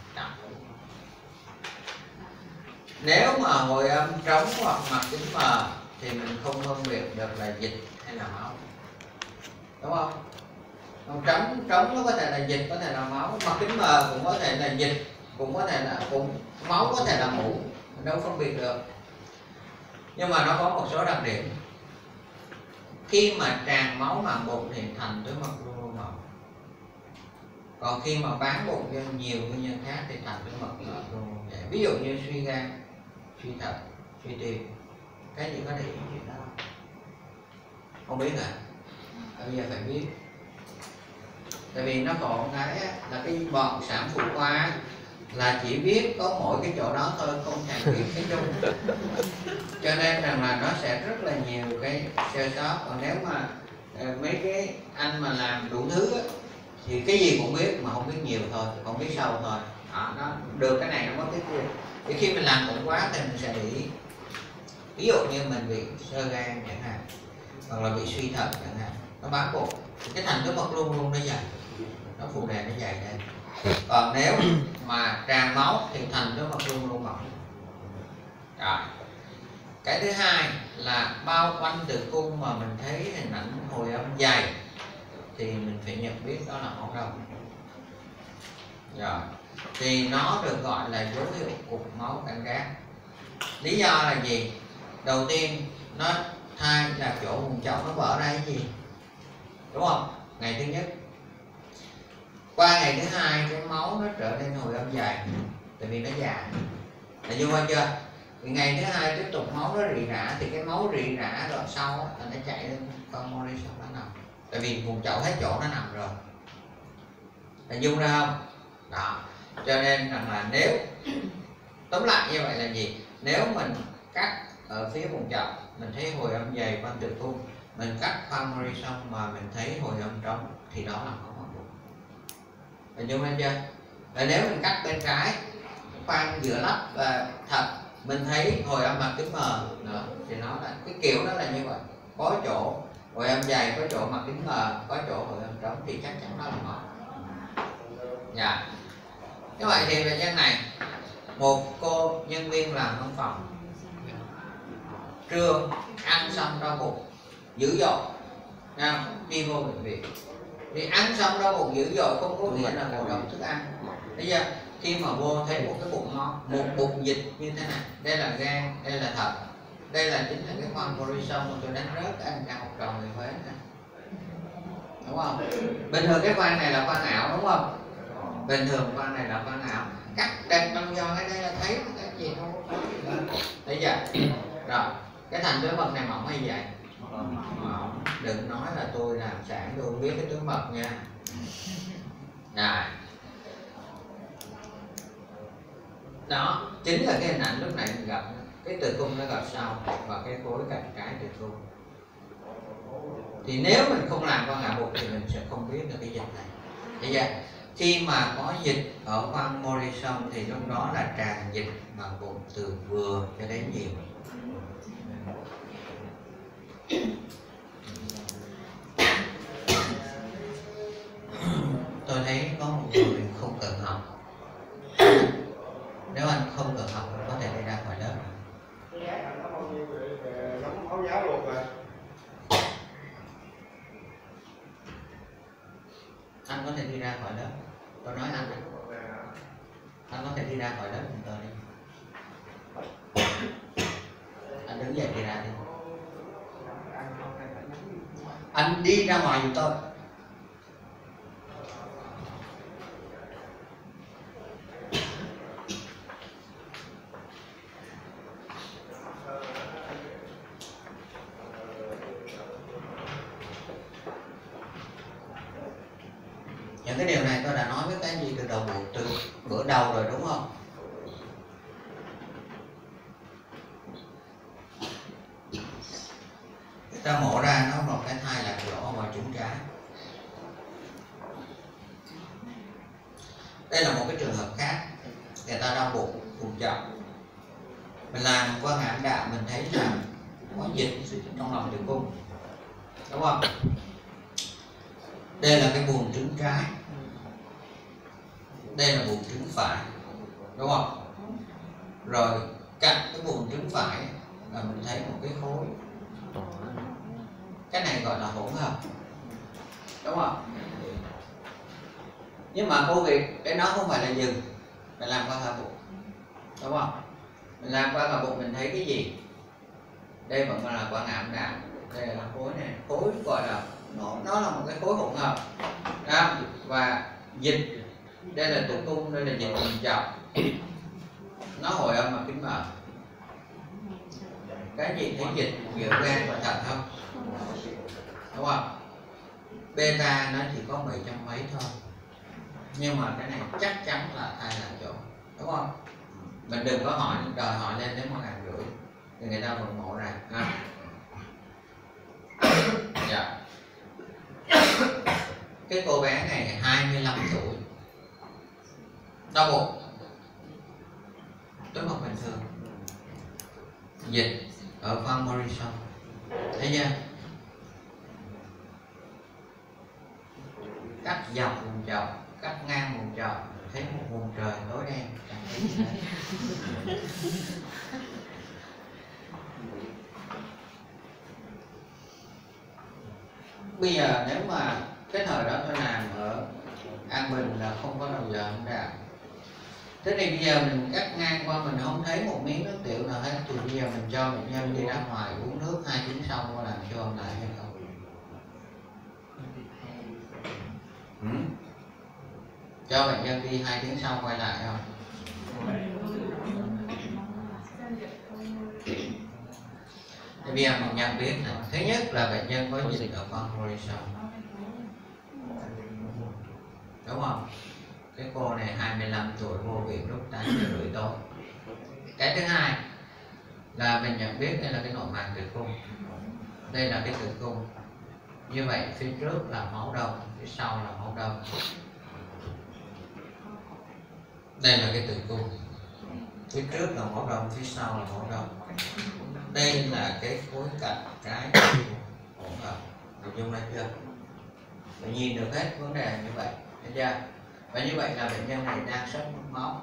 Nếu mà hồi âm trống hoặc mặt kính mờ thì mình không phân biệt được là dịch hay là máu, đúng không? Còn trống trống nó có thể là dịch, có thể là máu. Mặt kính mờ cũng có thể là dịch, cũng có thể là cũng máu, có thể là mũ, mình đâu phân biệt được. Nhưng mà nó có một số đặc điểm. Khi mà tràn máu màng bụng thì thành túi mật luôn luôn màu. Còn khi mà bán bụng do nhiều nguyên nhân khác thì thành túi mật luôn luôn vậy. Ví dụ như suy gan, suy thận, suy tim. Cái gì có để ý chuyện đó không? Không biết à? Bây giờ phải biết. Tại vì nó còn cái là cái bọn sản phụ khoa là chỉ biết có mỗi cái chỗ đó thôi, không thèm biết cái chung. Cho nên rằng là nó sẽ rất là nhiều cái sơ sót. Còn nếu mà mấy cái anh mà làm đủ thứ á, thì cái gì cũng biết mà không biết nhiều thôi, không biết sâu thôi. Đó, nó được cái này nó mất cái kia. Thì khi mình làm cũng quá thì mình sẽ để ý. Ví dụ như mình bị xơ gan chẳng hạn, hoặc là bị suy thận chẳng hạn, nó bán bụng, cái thành túi mật luôn luôn nó dày, nó phụ đề nó dày lên. Còn nếu mà tràn máu thì thành túi mật luôn luôn mỏng. Rồi. Cái thứ hai là bao quanh tử cung mà mình thấy hình ảnh hồi âm dày thì mình phải nhận biết đó là máu đông. Rồi. Thì nó được gọi là dấu hiệu cục máu canh gác. Lý do là gì? Đầu tiên nó thai là chỗ vùng chậu nó vỡ ra cái gì, đúng không? Ngày thứ nhất. Qua ngày thứ hai cái máu nó trở nên hồi âm dài, tại vì nó già. Là như vậy chưa? Thì ngày thứ hai tiếp tục máu nó rỉ rả, thì cái máu rỉ rả rồi sau là nó chạy lên con Morrison nó nằm. Tại vì vùng chậu hết chỗ nó nằm rồi. Là dung ra không? Đó. Cho nên rằng là nếu tóm lại như vậy là gì? Nếu mình cắt ở phía vùng chậu mình thấy hồi âm dày quanh tử cung, mình cắt khoang Morrison mà mình thấy hồi âm trống thì đó là máu màng bụng. Hình dung lên chưa? Và nếu mình cắt bên trái khoang giữa lắp và thật mình thấy hồi âm mặt kính mờ nữa, thì nó là cái kiểu đó là như vậy. Có chỗ hồi âm dày, có chỗ mặt kính mờ, có chỗ hồi âm trống thì chắc chắn đó là máu. Dạ. Như vậy thì về chân này, một cô nhân viên làm văn phòng trưa ăn xong đau bụng dữ dội, nha, đi vô bệnh viện. Thì ăn xong đau bụng dữ dội không có nghĩa là ngộ độc thức ăn. Bây giờ khi mà vô thấy một cái bụng nó, một bụng dịch như thế này, đây là gan, đây là thận, đây là chính là cái khoang Morrison mà tôi đánh rớt anh cả học trò người Huế này, đúng không? Bình thường cái khoang này là khoang ảo, đúng không? Bình thường khoang này là khoang ảo, cắt đặt bằng giò cái đây là thấy cái gì đâu. Thấy chưa? Rồi, cái thành túi mật này mỏng hay dày? Mỏng. Đừng nói là tôi làm sản tôi không biết cái túi mật nha. Rồi. Đó chính là cái hình ảnh lúc nãy mình gặp, cái tử cung nó gặp sau và cái khối cạnh trái tử cung. Thì nếu mình không làm qua ngã bụng thì mình sẽ không biết được cái dịch này. Thế vậy khi mà có dịch ở khoang Morrison thì lúc đó là tràn dịch bằng bụng từ vừa cho đến nhiều. Tôi thấy có một người không cần học. Nếu anh không cần học có thể đi ra khỏi lớp. Anh có thể đi ra khỏi lớp. Tôi nói anh anh có thể đi ra khỏi lớp cùng tôi đi. Anh đứng dậy đi ra đi. Anh đi ra ngoài giùm tôi. Những cái điều này tôi đã nói với các anh chị từ đầu buổi, từ bữa đầu rồi đúng không? Người ta mổ ra nó một cái thai lạc lỗ ngoài trứng trái. Đây là một cái trường hợp khác. Người ta đau bụng, bụng chậm. Mình làm qua ngã đạo mình thấy là có dịch trong lòng tử cung, đúng không? Đây là cái buồng trứng trái, đây là buồng trứng phải, đúng không? Rồi cạnh cái buồng trứng phải là mình thấy một cái khối, cái này gọi là hỗn hợp, đúng không? Nhưng mà cô việc cái nó không phải là dừng, mình làm qua hạ bụng, đúng không? Mình làm qua hạ bụng mình thấy cái gì? Đây vẫn là qua ngã đạo, đây là khối này, khối gọi là nó, nó là một cái khối hỗn hợp đó. Và dịch đây là tử cung, đây là dịch trầm trọng, nó hội âm mà kính mở. Cái gì thấy dịch giữa gan và thận không? Đúng không? Beta nó chỉ có bảy trăm mấy thôi, nhưng mà cái này chắc chắn là thai lạc chỗ, đúng không? Mình đừng có hỏi đòi hỏi lên đến một ngàn rưỡi thì người ta vẫn mổ ra ha. Dạ. Cái cô bé này hai mươi lăm tuổi, đau bụng, túi mật bình thường, dịch ở khoang Morrison, thấy chưa? Cắt dọc vùng chậu, cắt ngang vùng chậu, thấy một vùng trời tối đen, chẳng thấy gì hết. Bây giờ nếu mà cái thời đó tôi làm ở An Bình là không có đầu giờ không đạo. Thế thì bây giờ mình cắt ngang qua mình không thấy một miếng nước tiểu nào hết, thì bây giờ mình cho bệnh nhân đi ra ngoài uống nước hai tiếng sau có làm cho ông lại hay không? Ừ? Cho bệnh nhân đi hai tiếng sau quay lại không? Thì bây giờ mình nhận biết này, thứ nhất là bệnh nhân có dịch ở khoang Morrison, đúng không? Cái cô này hai mươi lăm tuổi vô viện lúc tám giờ rưỡi tối. Cái thứ hai là mình nhận biết đây là cái nội mạc tử cung, đây là cái tử cung. Như vậy phía trước là máu đông, phía sau là máu đông. Đây là cái tử cung, phía trước là máu đông, phía sau là máu đông. Đây là cái khối cạnh trái hỗn hợp, được dung ra chưa? Mình nhìn được hết vấn đề như vậy, thấy chưa? Và như vậy là bệnh nhân này đang sốc mất máu.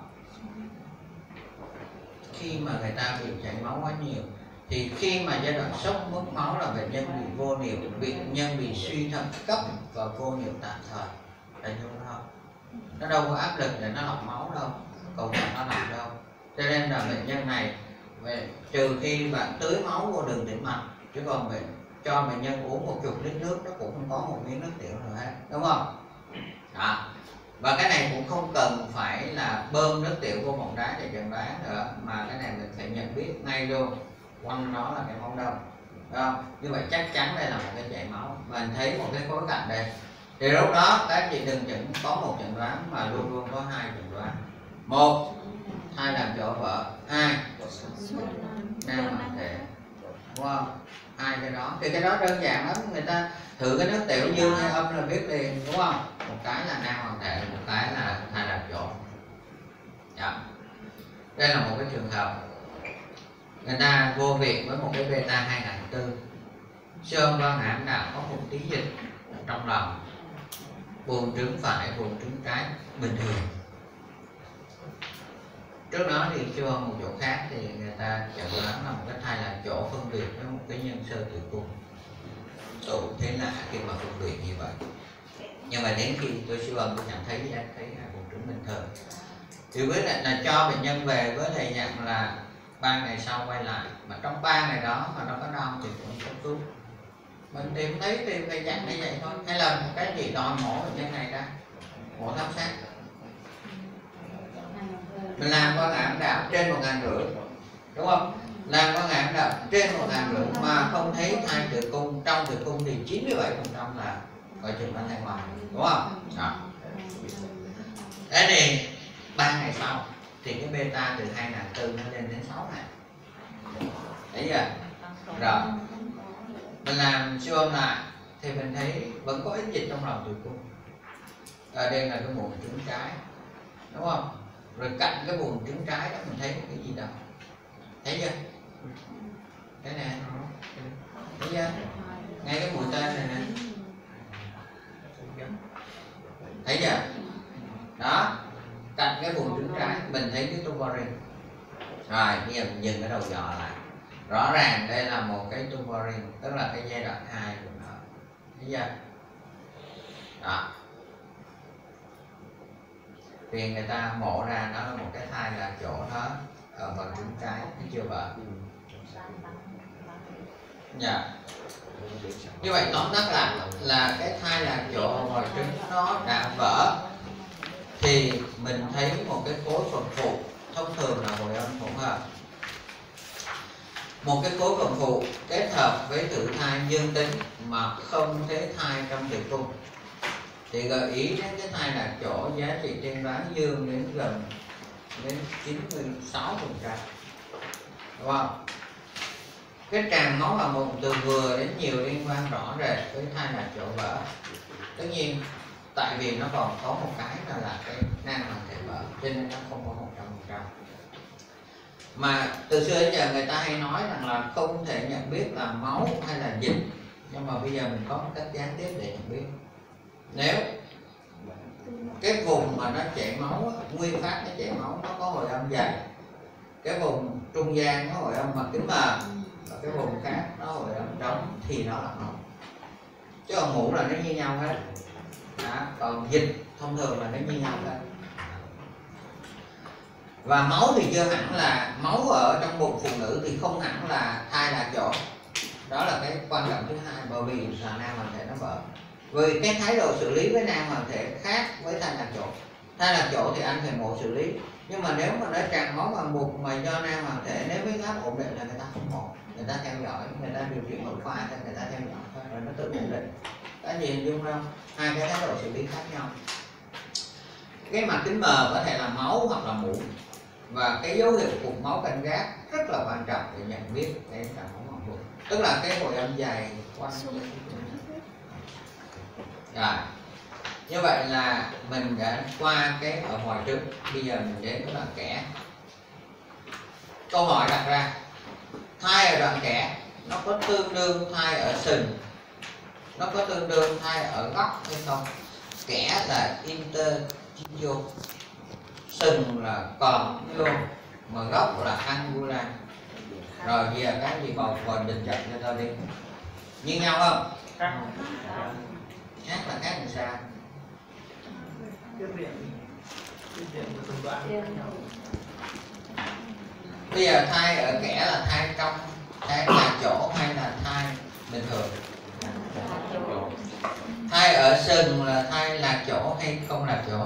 Khi mà người ta bị chảy máu quá nhiều thì khi mà giai đoạn sốc mất máu là bệnh nhân bị vô niệu, bệnh nhân bị suy thận cấp và vô niệu tạm thời, là như không? Nó đâu có áp lực để nó lọc máu đâu, cầu thận nó làm đâu. Cho nên là bệnh nhân này về, trừ khi bạn tưới máu vô đường tĩnh mạch, chứ còn bệnh cho bệnh nhân uống một chục lít nước nó cũng không có một miếng nước tiểu nào hết, đúng không? Đó. Và cái này cũng không cần phải là bơm nước tiểu vô bọng đá để chẩn đoán nữa, mà cái này mình phải nhận biết ngay luôn, quanh nó là cái máu đông, đúng không? Như vậy chắc chắn đây là một cái chảy máu, mình thấy một cái khối cạnh đây. Thì lúc đó các chị đừng chẩn có một chẩn đoán mà luôn luôn có hai chẩn đoán. Một thai làm chỗ vợ ai? Nam hoàng thể. Đúng không? Hai cái đó thì cái đó đơn giản lắm, người ta thử cái nước tiểu dương hay âm là biết liền, đúng không? Một cái là nam hoàng thể, một cái là thai làm chỗ. Dạ. Đây là một cái trường hợp người ta vô viện với một cái beta hai ngàn tư, siêu âm quang hải âm đạo có một tí dịch trong lòng, buồng trứng phải, buồng trứng trái bình thường. Trước đó thì siêu âm một chỗ khác thì người ta chẩn đoán là một cái thai là chỗ phân biệt với một cái nhân sơ tử cung. Tôi cũng thấy lạ khi mà phân biệt như vậy, nhưng mà đến khi tôi siêu âm tôi nhận thấy thấy là buồng trứng bình thường. Thì với lại là cho bệnh nhân về với thầy dặn là ba ngày sau quay lại, mà trong ba ngày đó mà nó có đau thì cũng cấp cứu. Mình tìm thấy thì thầy dặn như vậy thôi, hay là cái gì đòi mổ bệnh nhân này ra, mổ thăm sát. Mình làm qua ngàn đạo trên một ngàn rưỡi, đúng không? Làm qua ngàn đạo trên một ngàn rưỡi mà không thấy thai tử cung, trong tử cung thì chín mươi bảy phần trăm là coi chừng nó thai ngoài, đúng không? Đó. Thế thì ba ngày sau thì cái beta từ hai ngàn tư nó lên đến sáu ngàn. Thấy chưa? Rồi mình làm siêu âm lại thì mình thấy vẫn có ít dịch trong lòng tử cung. Ở đây là cái buồng trứng trái, đúng không? Rồi cạnh cái buồng trứng trái đó mình thấy một cái gì đâu. Thấy chưa? Cái này thấy chưa? Ngay cái mũi tên này nè. Thấy chưa? Đó, cạnh cái buồng trứng trái mình thấy cái tumorin. Rồi bây giờ mình dừng cái đầu dò lại. Rõ ràng đây là một cái tumorin, tức là cái giai đoạn hai của nó. Thấy chưa? Đó. Thì người ta mổ ra nó là một cái thai là chỗ nó ở phần trứng trái, thấy chưa vợ? Dạ. Như vậy tóm tắt lại là cái thai là chỗ ở ngoài trứng nó đã vỡ thì mình thấy một cái khối phần phụ, thông thường là hồi âm hỗn hợp. Một cái khối phần phụ kết hợp với tử thai dương tính mà không thấy thai trong tử cung thì gợi ý đến cái thai là chỗ giá trị tiên đoán dương đến gần đến chín mươi sáu phần trăm, đúng không? Cái tràn máu là một từ vừa đến nhiều liên quan rõ rệt với thai là chỗ vỡ. Tất nhiên tại vì nó còn có một cái là, là cái nang hoàng thể vỡ cho nên nó không có một trăm phần trăm. Mà từ xưa đến giờ người ta hay nói rằng là không thể nhận biết là máu hay là dịch, nhưng mà bây giờ mình có một cách gián tiếp để nhận biết. Nếu cái vùng mà nó chảy máu, nguyên phát nó chảy máu nó có hồi âm dày, cái vùng trung gian nó hồi âm mặt kính mờ, và cái vùng khác nó hồi âm trống thì nó là máu. Chứ còn mũ là nó như nhau hết. Đó, còn dịch thông thường là nó như nhau hết. Và máu thì chưa hẳn là máu ở trong bụng phụ nữ thì không hẳn là thai lạc chỗ. Đó là cái quan trọng thứ hai, bởi vì là nam hoàng thể nó vỡ. Vì cái thái độ xử lý với nam hoàng thể khác với thai lạc chỗ. Thai lạc chỗ thì anh phải mổ xử lý, nhưng mà nếu mà nó tràn máu bằng bụng mà do nam hoàng thể, nếu huyết áp ổn định là người ta không mổ, người ta theo dõi, người ta điều trị nội khoa cho người ta theo dõi thôi, rồi nó tự ổn định. Có gì hình dung không? Hai cái thái độ xử lý khác nhau. Cái mặt kính mờ có thể là máu hoặc là mũ, và cái dấu hiệu cục máu canh gác rất là quan trọng để nhận biết cái tràn máu bằng bụng, tức là cái hồi âm dày quan trọng. Rồi, như vậy là mình đã qua cái ở ngoài trứng, bây giờ mình đến cái đoạn kẽ. Câu hỏi đặt ra, thai ở đoạn kẽ nó có tương đương thai ở sừng, nó có tương đương thai ở góc hay không? Kẽ là interstitial, sừng là còn vô, mà góc là angula. Rồi bây giờ cái gì còn còn định chậm cho tôi đi. Như nhau không? Khác là khác làm sao? Bây giờ thai ở kẽ là thai trong thai là chỗ hay là thai bình thường? Thai ở sừng là thai lạc chỗ hay không lạc chỗ?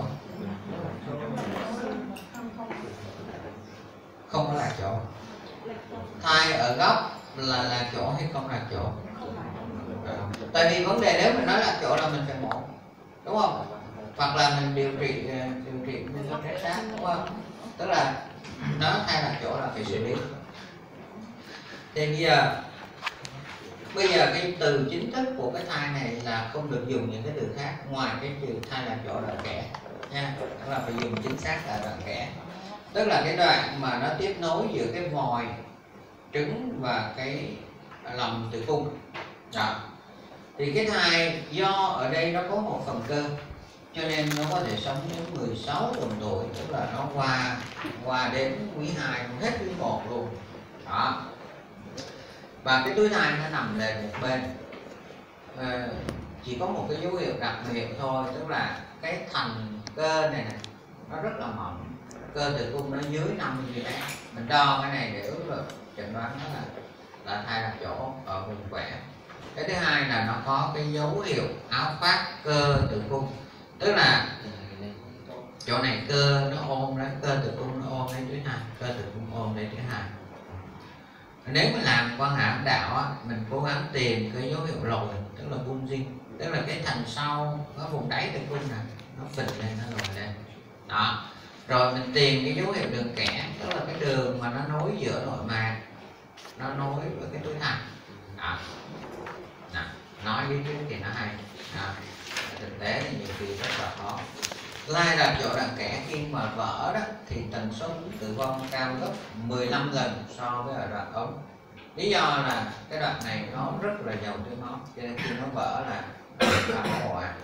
Không có lạc chỗ. Thai ở góc là lạc chỗ hay không lạc chỗ? Tại vì vấn đề nếu mình nói lạc chỗ là mình phải mổ, đúng không? Hoặc là mình điều trị điều trị nguyên tố sát, đúng không? Tức là nó thay là chỗ là phải xử lý. Thì bây giờ bây giờ cái từ chính thức của cái thai này là không được dùng những cái từ khác ngoài cái từ thai là chỗ đoạn kẽ nha, đó là phải dùng chính xác là đoạn kẽ, tức là cái đoạn mà nó tiếp nối giữa cái vòi trứng và cái lòng tử cung đó. Thì cái thai do ở đây nó có một phần cơ cho nên nó có thể sống đến mười sáu tuần tuổi, tức là nó qua qua đến quý hai hết quý một luôn đó. Và cái túi thai nó nằm lên một bên, à, chỉ có một cái dấu hiệu đặc biệt thôi, tức là cái thành cơ này, này nó rất là mỏng, cơ tử cung nó dưới năm mi li mét. Mình đo cái này để ước được chẩn đoán nó là là thai là chỗ ở vùng khỏe. Cái thứ hai là nó có cái dấu hiệu áo khoác cơ tử cung, tức là chỗ này cơ nó ôm lấy, cơ tử cung nó ôm lấy túi thai, cơ tử cung ôm lấy túi thai. Nếu mà làm quan hệ âm đạo á, mình cố gắng tìm cái dấu hiệu lồi, tức là bulging, tức là cái thành sau có vùng đáy tử cung này nó phình lên, nó lồi lên đó. Rồi mình tìm cái dấu hiệu đường kẽ, tức là cái đường mà nó nối giữa nội mạc, nó nối với cái túi thai đó. Đó. Nói lý thuyết thì nó hay đó. Thực tế thì nhiều khi rất là khó. Lai là chỗ đoạn kẽ khi mà vỡ đó thì tần số tử vong cao gấp mười lăm lần so với ở đoạn ống. Lý do là cái đoạn này nó rất là giàu tưới máu, cho nên khi nó vỡ là là ồ ạt.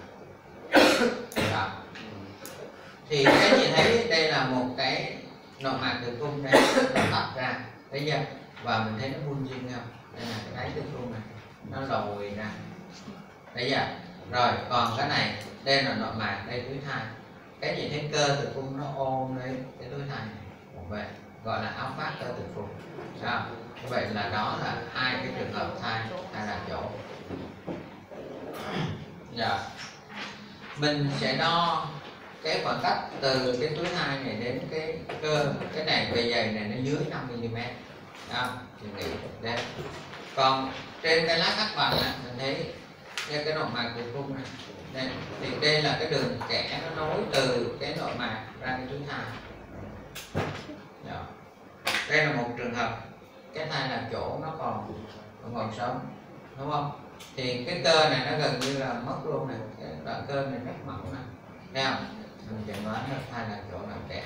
Thì cái gì thấy đây là một cái nội mạc tử cung đây nó tách ra, thấy chưa? Và mình thấy nó bulging không? Đây là cái đáy tử cung này, nó lồi ra, thấy chưa? Rồi còn cái này, đây là nội mạc, đây túi thai. Cái gì thấy cơ tử cung nó ôm lấy cái túi thai này một bên, gọi là áo khoác cơ tử cung. Sao? Vậy là đó là hai cái trường hợp thai thai là chỗ. Dạ. Mình sẽ đo cái khoảng cách từ cái túi thai này đến cái cơ, cái này bề dày này nó dưới năm mi li mét. Đó, thì nghĩ đây. Còn trên cái lá cắt bằng này, mình thấy cái, cái nội mạc tử cung này. Đây, thì đây là cái đường kẽ nó nối từ cái nội mạc ra cái túi thai. Đó. Đây là một trường hợp cái thai là chỗ nó còn nó còn sống, đúng không? Thì cái cơ này nó gần như là mất luôn này, cái đoạn cơ này rất mỏng này, thấy không? Mình chẩn đoán là thai là chỗ đoạn kẽ.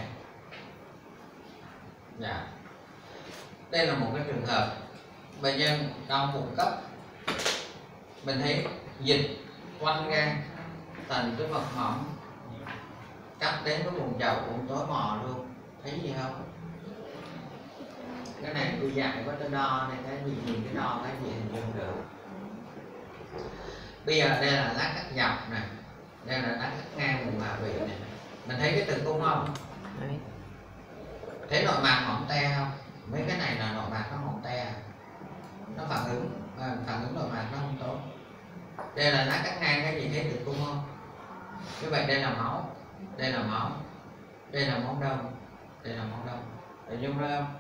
Dạ. Đây là một cái trường hợp bệnh nhân đau bụng cấp, mình thấy dịch quanh gan thành cái vật mỏng cắt đến cái vùng chậu cũng tối mò luôn, thấy gì không? Cái này tôi dạy có tôi đo này, cái gì nhìn cái đo cái gì hình dung được. Bây giờ đây là lá cắt dọc này, đây là lá cắt ngang vùng hạ vị này, mình thấy cái tử cung không? Đấy. Thấy nội mạc mỏng te không? Mấy cái này là nội mạc nó mỏng te, nó phản ứng à, phản ứng nội mạc nó không tốt. Đây là lá cắt ngang, cái gì thấy tử cung không? Như vậy đây là máu, đây là máu, đây là máu đông, đây là máu đông, hình dung ra không?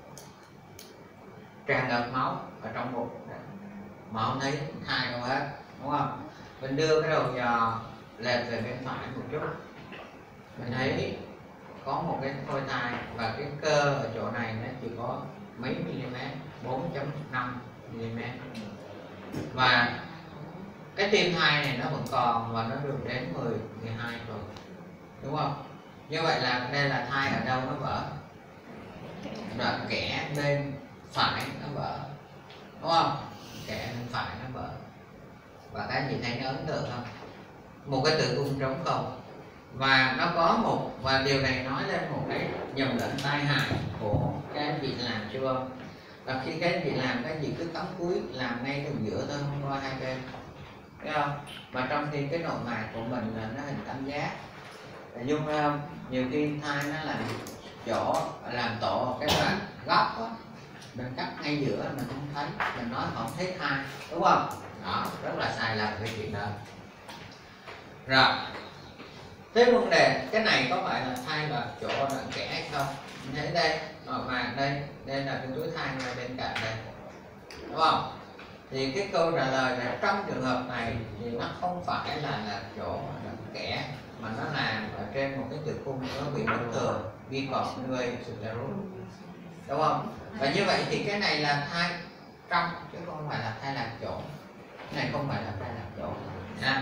Tràn ngập máu ở trong bụng mà không thấy thai đâu hết, đúng không? Mình đưa cái đầu dò lệch về bên phải một chút, mình thấy có một cái phôi thai và cái cơ ở chỗ này nó chỉ có mấy mm, bốn phẩy năm mi-li-mét, và cái tim thai này nó vẫn còn và nó được đến mười, mười hai tuần, đúng không? Như vậy là đây là thai ở đâu nó vỡ? Đoạn kẽ bên phải nó vỡ, đúng không? Kẽ bên phải nó vỡ. Và cái gì thấy nó ấn tượng không? Một cái tử cung trống không. Và nó có một, và điều này nói lên một cái nhầm lẫn tai hại của các anh chị làm siêu âm. Và khi các anh chị làm, các anh chị cứ cắm cúi làm ngay từ giữa thôi, không qua hai bên, thấy không? Mà trong khi cái nội mạc của mình là nó hình tam giác, dung ra không? Nhiều khi thai nó làm chỗ làm tổ cái đoạn góc đó, mình cắt ngay giữa mình không thấy, mình nói không thấy thai, đúng không? Đó, rất là sai lầm cái chuyện đó. Rồi, thế vấn đề cái này có phải là thai là chỗ đoạn kẽ hay không? Mình thấy đây, nội mạc đây, đây là cái túi thai ngay bên cạnh đây, đúng không? Thì cái câu trả lời là trong trường hợp này thì nó không phải là là chỗ đoạn kẽ, mà nó làm ở trên một cái tử cung nó bị bất thường, vi cọp nuôi uterus, đúng không? Và như vậy thì cái này là thai trong chứ không phải là thai lạc chỗ. Cái này không phải là thai lạc chỗ nha.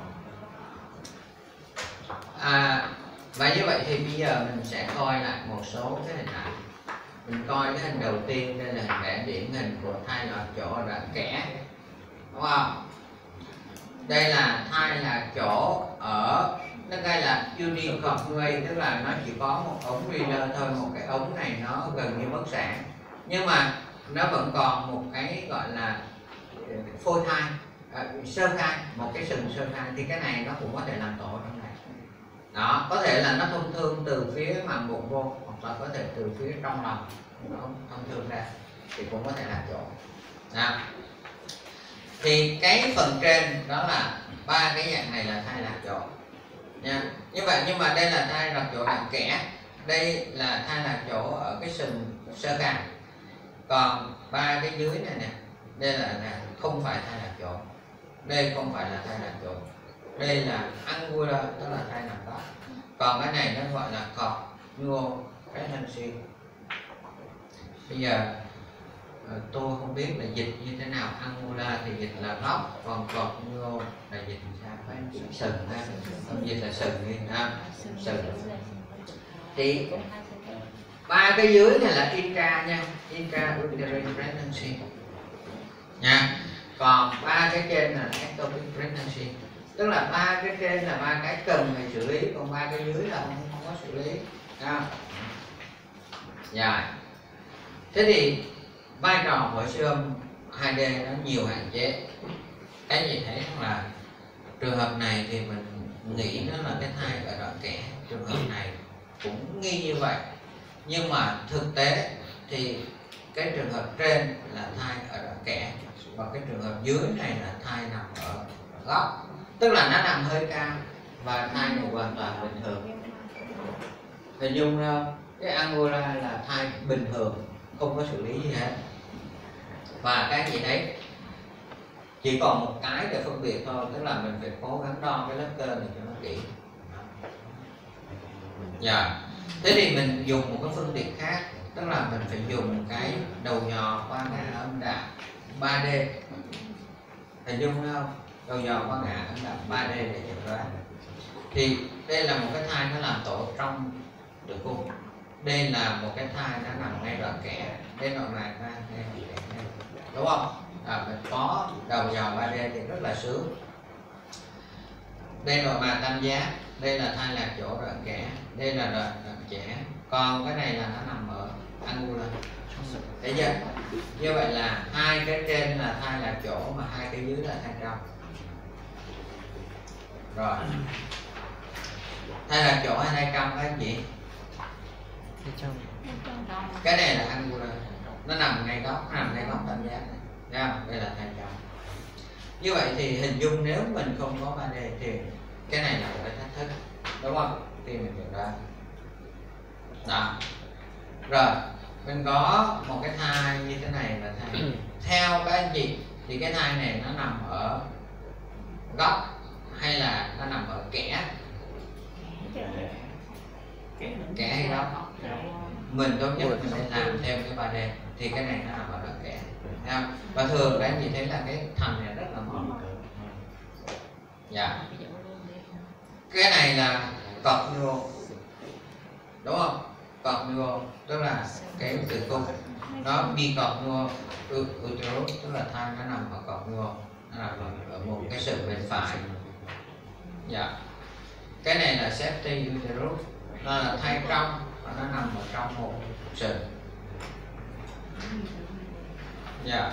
À, và như vậy thì bây giờ mình sẽ coi lại một số cái hình ảnh. Mình coi cái hình đầu tiên, đây là hình vẽ điển hình của thai lạc chỗ ở đoạn kẽ, đúng không? Đây là thai lạc chỗ ở, nó đây là unicornuate, tức là nó chỉ có một ống reader thôi, một cái ống này nó gần như mất sản, nhưng mà nó vẫn còn một cái gọi là phôi thai, à, sơ thai, một cái sừng sơ thai, thì cái này nó cũng có thể làm tổ trong này. Đó, có thể là nó thông thương từ phía màng bụng vô, hoặc là có thể từ phía trong lòng nó thông thương ra, thì cũng có thể làm chỗ. Đó. Thì cái phần trên đó là ba cái dạng này là thai lạc chỗ nha. Như vậy nhưng mà đây là thai lạc chỗ đoạn kẽ, đây là thai lạc chỗ ở cái sừng sơ cài, còn ba cái dưới này nè, đây là, là không phải thai lạc chỗ, đây không phải là thai lạc chỗ, đây là angular, tức là thai nằm đó, còn cái này nó gọi là cornual pregnancy. Bây giờ tôi không biết là dịch như thế nào, angular thì dịch là góc, còn cornual là dịch sao? Phải sừng ha, không dịch là sừng đi ha, sừng. Thì ba cái dưới này là intra nha, intra uterine pregnancy nha, còn ba cái trên là ectopic pregnancy, tức là ba cái trên là ba cái cần phải xử lý, còn ba cái dưới là không, không có xử lý ha. Rồi, thế thì vai trò của siêu âm hai D nó nhiều hạn chế. Cái gì thấy là trường hợp này thì mình nghĩ nó là cái thai ở đoạn kẽ, trường hợp này cũng nghi như vậy, nhưng mà thực tế thì cái trường hợp trên là thai ở đoạn kẽ, và cái trường hợp dưới này là thai nằm ở góc, tức là nó nằm hơi cao và thai này hoàn toàn bình thường. Hình dung không? Cái angular là thai bình thường, không có xử lý gì hết. Và cái gì đấy chỉ còn một cái để phân biệt thôi, tức là mình phải cố gắng đo cái lớp cơ này cho nó kỹ. Dạ. Thế thì mình dùng một cái phương tiện khác, tức là mình phải dùng cái đầu nhò qua ngã âm đạo ba D. Hình dung thấy không? Đầu nhò qua ngã âm đạo ba D để chẩn đoán. Thì đây là một cái thai nó làm tổ trong tử cung. Đây là một cái thai nó nằm ngay đoạn kẽ, đây nội mạc ra, đây là kẽ, đúng không? À, mình có đầu dò ba D thì rất là sướng. Đây nội mạc tam giác, đây là thai lạc chỗ đoạn kẽ, đây là đoạn, đoạn trẻ, còn cái này là nó nằm ở angular. Thấy chưa? Như vậy là hai cái trên là thai lạc chỗ, mà hai cái dưới là thai trong. Rồi, thai lạc chỗ hay thai trong cái gì? Cái này là angular, nó nằm ngay góc, nó nằm ngay góc tam giác này. Thấy không? Đây là thai trong. Như vậy thì hình dung nếu mình không có ba D thì cái này là một cái thách thức, đúng không? Khi mình hiểu ra. Đó. Rồi, mình có một cái thai như thế này là thai. Theo các anh chị thì cái thai này nó nằm ở góc hay là nó nằm ở kẽ? Kẽ hay góc? Mình tốt nhất mình sẽ làm theo cái ba D thì cái này nó nằm ở đoạn kẽ. Và thường các anh chị thấy là cái thành này rất là mỏng. Dạ. Cái này là cornual, đúng không? Cornual tức là cái tử cung nó bicornual uterus, tức là thai nó nằm ở cornual, nó nằm ở một cái sừng bên phải. Dạ. Cái này là septic uterus, nó là thai trong và nó nằm ở trong một sừng. Dạ.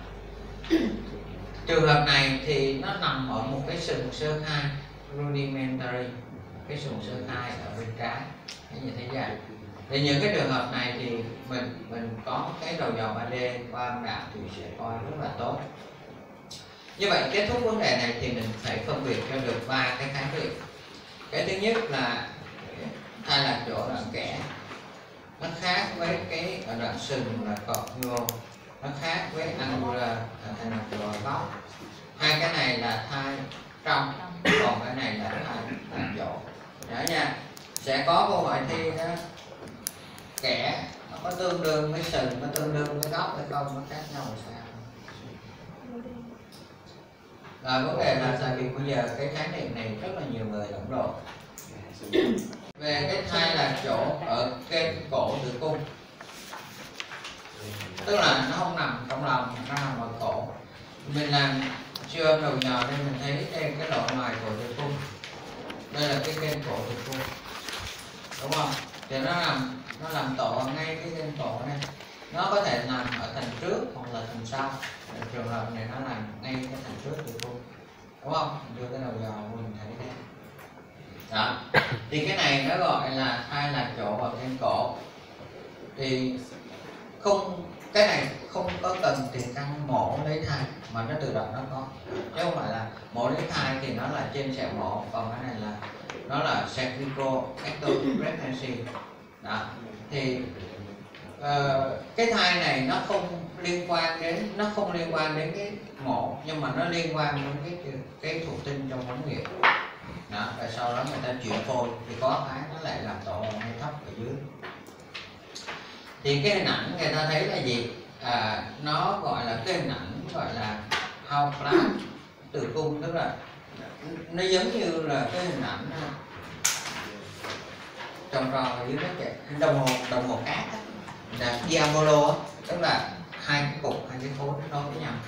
Trường hợp này thì nó nằm ở một cái sừng sơ khai rudimentary, cái sừng sơ khai ở bên trái, cái như thế vậy. Thì những cái trường hợp này thì mình mình có cái đầu dò ba D qua âm đạo thì sẽ coi rất là tốt. Như vậy kết thúc vấn đề này thì mình phải phân biệt cho được ba cái khái niệm. Cái thứ nhất là thai lạc chỗ đoạn kẽ, nó khác với cái ở đoạn sừng là cornual, nó khác với angular là thai lạc chỗ góc. Hai cái này là thai trong, còn cái này là thai lạc chỗ. Đó nha, sẽ có câu hỏi thi đó, kẻ nó có tương đương với sừng, nó tương đương với góc hay không, nó khác nhau sao? Rồi vấn đề là tại vì bây giờ cái khái niệm này rất là nhiều người lẫn lộn. Về cái thai là chỗ ở kênh cổ tử cung, tức là nó không nằm trong lòng, nó nằm ở cổ. Mình làm siêu âm đầu nhỏ nên mình thấy đây cái lỗ ngoài cổ tử cung, đây là cái kênh cổ tử cung, đúng không? Thì nó nằm nó làm tổ ở ngay cái kênh cổ này, nó có thể nằm ở thành trước hoặc là thành sau. Ở trường hợp này nó nằm ngay cái thành trước tử cung, đúng không? Đưa cái đầu dò mình thấy đấy. Đó, thì cái này nó gọi là thai lạc chỗ ở trên cổ. Thì không, cái này không có cần tiền căn mổ lấy thai mà nó tự động nó có, chứ không phải là mổ lấy thai thì nó là trên sẹo mổ, còn cái này là nó là cervical ectopic pregnancy. Đó, thì uh, cái thai này nó không liên quan đến nó không liên quan đến cái mổ, nhưng mà nó liên quan đến cái cái thụ tinh trong ống nghiệm. Đó, và sau đó người ta chuyển phôi thì có cái nó lại làm tổ ngay thấp ở dưới. Thì cái hình ảnh người ta thấy là gì? À, nó gọi là cái hình ảnh gọi là Howard tử cung, tức là nó giống như là cái hình ảnh tròn tròn ở dưới đất vậy, đồng hồ đồng hồ cát đó, là diabolo, tức là hai cái cục, hai cái khối nó với nhau.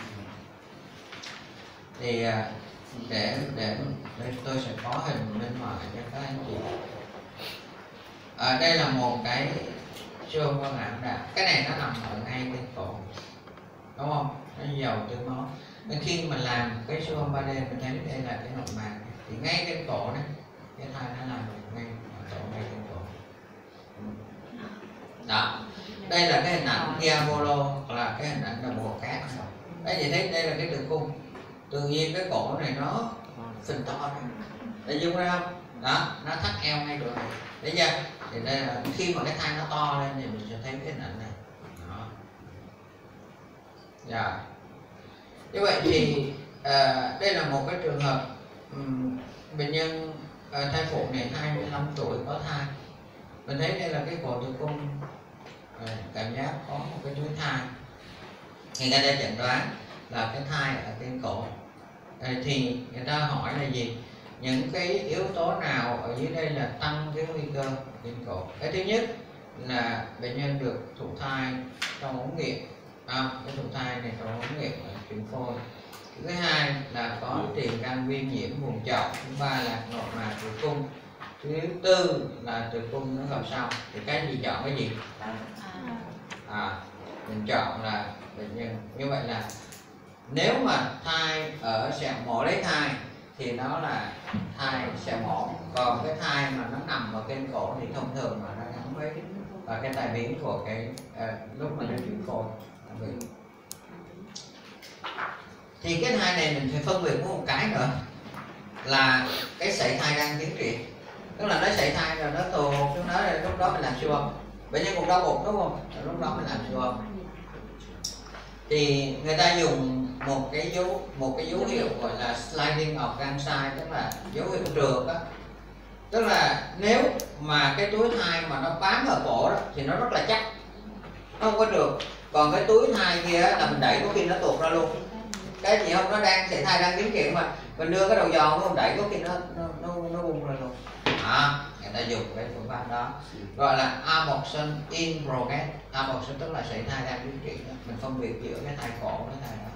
Thì để để đây tôi sẽ có hình bên ngoài cho các anh chị. À, đây là một cái siêu qua ngã đạo, cái này nó nằm ở ngay bên cổ, đúng không? Nó giàu tươi máu. Nên khi mà làm cái siêu âm ba D mình thấy đây là cái nội mạc, thì ngay cái cổ này cái thai nó làm được ngay tổ ngay trên cổ. Đó, đây là cái hình ảnh diabolo, hoặc là cái hình ảnh đồng hồ cát. Đấy, vậy thấy đây là cái tử cung, tự nhiên cái cổ này nó phình to ra, để dung ra không? Đó, nó thắt eo ngay chỗ này, đấy chưa? Thì đây là khi mà cái thai nó to lên thì mình sẽ thấy cái hình ảnh này. Đó. Dạ. Như vậy thì à, đây là một cái trường hợp um, bệnh nhân à, thai phụ này hai mươi lăm tuổi có thai. Mình thấy đây là cái cổ tử cung, à, cảm giác có một cái túi thai. Người ta đã chẩn đoán là cái thai ở trên cổ. À, thì người ta hỏi là gì? Những cái yếu tố nào ở dưới đây là tăng cái nguy cơ trên cổ? Cái thứ nhất là bệnh nhân được thụ thai trong ống nghiệm, à, cái thụ thai này trong ống nghiệm ở chuyển phôi. Thứ hai là có tiền căn viêm nhiễm vùng chậu. Thứ ba là nội mạc tử cung. Thứ tư là tử cung nó gặp sau. Thì cái gì chọn cái gì? À, mình chọn là bệnh nhân. Như vậy là nếu mà thai ở sẹo mổ lấy thai thì nó là thai sẹo mổ, còn cái thai mà nó nằm ở trên cổ thì thông thường mà nó gắn với và cái tai biến của cái à, lúc mà nó chuyển phôi. Thì cái thai này mình phải phân biệt với một cái nữa là cái sảy thai đang tiến triển, tức là nó sảy thai rồi nó tù lúc đó lúc đó mình làm siêu âm, bệnh nhân cũng đau bụng đúng không? Rồi lúc đó mình làm siêu âm thì người ta dùng một cái dấu một cái dấu hiệu gọi là sliding of Gansai, tức là dấu hiệu trượt đó. Tức là nếu mà cái túi thai mà nó bám vào cổ đó thì nó rất là chắc, nó không có trượt. Còn cái túi thai kia là mình đẩy có khi nó tuột ra luôn. Cái gì không, nó đang sảy thai đang tiến triển mà mình đưa cái đầu giò mình đẩy có khi nó nó nó, nó bung ra luôn. À, người ta dùng cái phương pháp đó gọi là abortion in progress. Abortion tức là sảy thai đang tiến triển đó. Mình phân biệt giữa cái thai cổ với thai đó.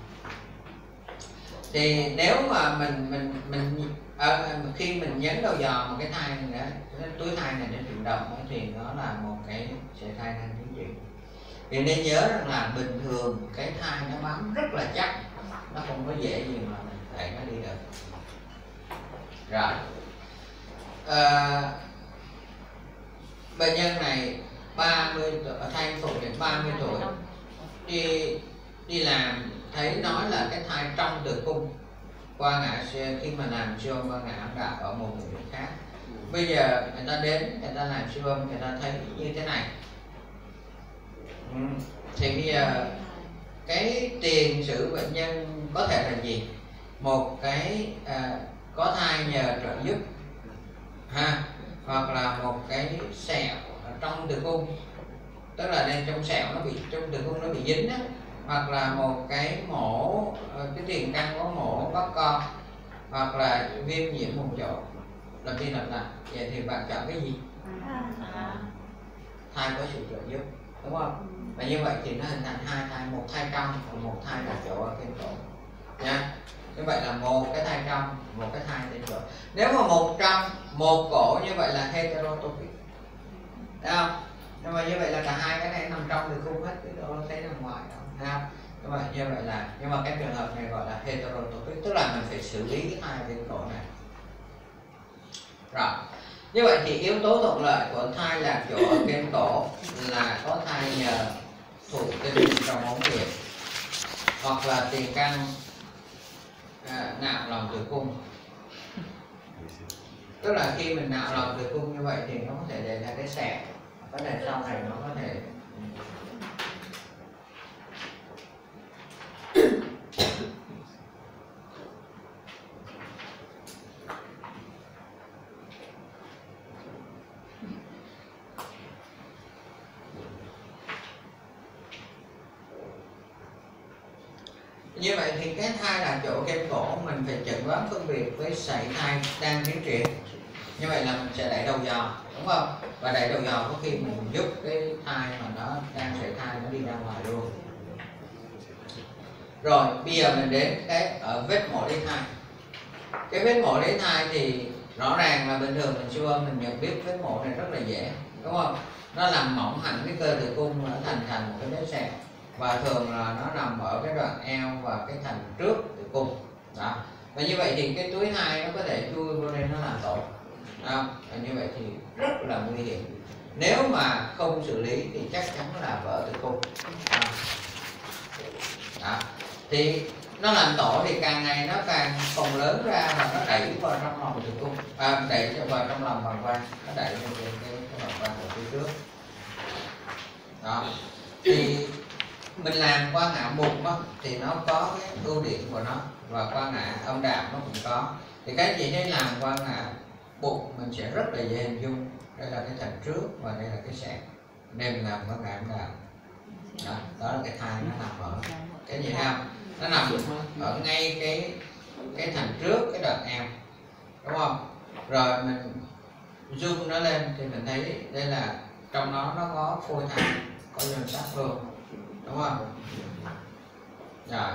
Thì nếu mà mình mình mình à, khi mình nhấn đầu giò một cái thai này đó, cái túi thai này nó chuyển động thì nó là một cái sảy thai đang tiến triển. Thì nên nhớ rằng là bình thường cái thai nó bám rất là chắc, nó không có dễ gì mà mình đẩy nó đi được. Rồi à, bệnh nhân này ba mươi tuổi, thai phụ đến ba mươi tuổi, đi đi làm thấy nói là cái thai trong tử cung, qua ngã khi mà làm siêu âm qua ngã âm đạo ở một bệnh viện khác. Bây giờ người ta đến người ta làm siêu âm, người ta thấy như thế này. Ừ. Thì bây giờ cái tiền sử bệnh nhân có thể là gì? Một cái à, có thai nhờ trợ giúp ha, hoặc là một cái sẹo ở trong tử cung, tức là nên trong sẹo nó bị, trong tử cung nó bị dính á, hoặc là một cái mổ, cái tiền căn có mổ có con, hoặc là viêm nhiễm một chỗ, lặp đi lặp lại. Vậy thì bạn chọn cái gì? Thai có sự trợ giúp, đúng không? Và như vậy thì nó hình thành hai thai, một thai trong và một thai là chỗ ở trên cổ nha. Như vậy là một cái thai trong, một cái thai trên cổ. Nếu mà một trong một cổ như vậy là heterotopic, thấy không? Nhưng mà như vậy là cả hai cái này nằm trong tử cung hết, cái đó thấy nằm ngoài đó, thấy không? Như vậy như vậy là, nhưng mà cái trường hợp này gọi là heterotopic, tức là mình phải xử lý cái thai trên cổ này. Rồi, như vậy thì yếu tố thuận lợi của thai lạc chỗ ở trên cổ là có thai nhờ thụ tinh trong ống nghiệm, hoặc là tiền căn à, nạo lòng tử cung. Tức là khi mình nạo lòng tử cung như vậy thì nó có thể để ra cái sẹo, có thể sau này nó có thể như vậy thì cái thai là chỗ trên cổ mình phải chẩn đoán phân biệt với sảy thai đang tiến triển. Như vậy là mình sẽ đẩy đầu giò, đúng không? Và đẩy đầu giò có khi mình giúp cái thai mà nó đang sảy thai nó đi ra ngoài luôn. Rồi bây giờ mình đến cái ở vết mổ lấy thai. Cái vết mổ lấy thai thì rõ ràng là bình thường mình siêu âm mình nhận biết vết mổ này rất là dễ, đúng không? Nó làm mỏng hẳn cái cơ tử cung, nó thành thành một cái vết sẹo, và thường là nó nằm ở cái đoạn eo và cái thành trước tử cung đó. Và như vậy thì cái túi thai nó có thể chui vô đây nó làm tổ đó. Và như vậy thì rất là nguy hiểm, nếu mà không xử lý thì chắc chắn là vỡ tử cung đó. Đó. Thì nó làm tổ thì càng ngày nó càng phồng lớn ra và nó đẩy vào trong lòng tử cung, à, đẩy vào trong lòng bàng quang, nó đẩy lên cái, cái, cái bàng quang của phía trước đó. Thì mình làm qua ngã bụng đó, thì nó có cái ưu điểm của nó, và qua ngã âm đạo nó cũng có. Thì cái gì hay làm qua ngã bụng mình sẽ rất là dễ hình dung. Đây là cái thành trước và đây là cái sẹo. Đây mình làm qua ngã âm đạo đó, đó là cái thai nó nằm ở cái gì không? Nó nằm ở ngay cái cái thành trước cái đoạn eo, đúng không? Rồi mình zoom nó lên thì mình thấy đây là trong đó nó có phôi thai, có nhân sắc luôn, đúng không? Rồi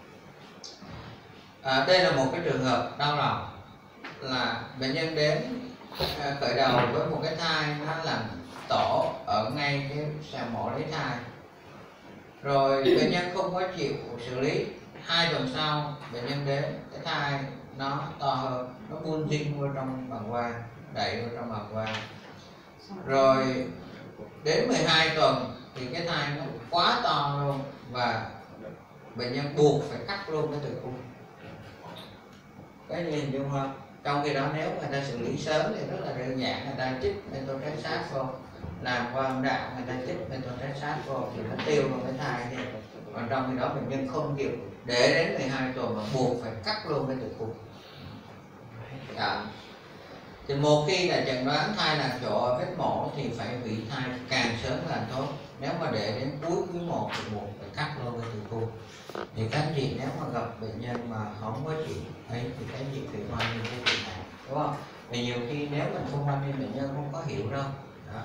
à, đây là một cái trường hợp đau lòng là bệnh nhân đến à, khởi đầu với một cái thai nó làm tổ ở ngay cái sẹo mổ lấy thai. Rồi bệnh nhân không có chịu xử lý, hai tuần sau bệnh nhân đến cái thai nó to hơn, nó bulging vô trong bàng quang, đẩy vô trong bàng quang. Rồi đến mười hai tuần thì cái thai nó quá to luôn và bệnh nhân buộc phải cắt luôn cái tử cung. Cái gì hình dung không? Trong khi đó nếu người ta xử lý sớm thì rất là đơn giản, người ta chích methotrexate vô, làm qua âm đạo người ta chích methotrexate vô thì nó tiêu luôn cái thai đi. Còn trong khi đó bệnh nhân không chịu để đến mười hai tuần mà buộc phải cắt luôn cái tử cung. Đó. Thì một khi là chẩn đoán thai lạc chỗ ở vết mổ thì phải hủy thai càng sớm càng tốt. Nếu mà để đến cuối quý một thì buộc phải cắt luôn cái tử cung. Thì các anh chị nếu mà gặp bệnh nhân mà không có chịu ấy thì các anh chị phải quan tâm cái chuyện này, đúng không? Vì nhiều khi nếu mình không quan tâm bệnh nhân không có hiểu đâu. Đó.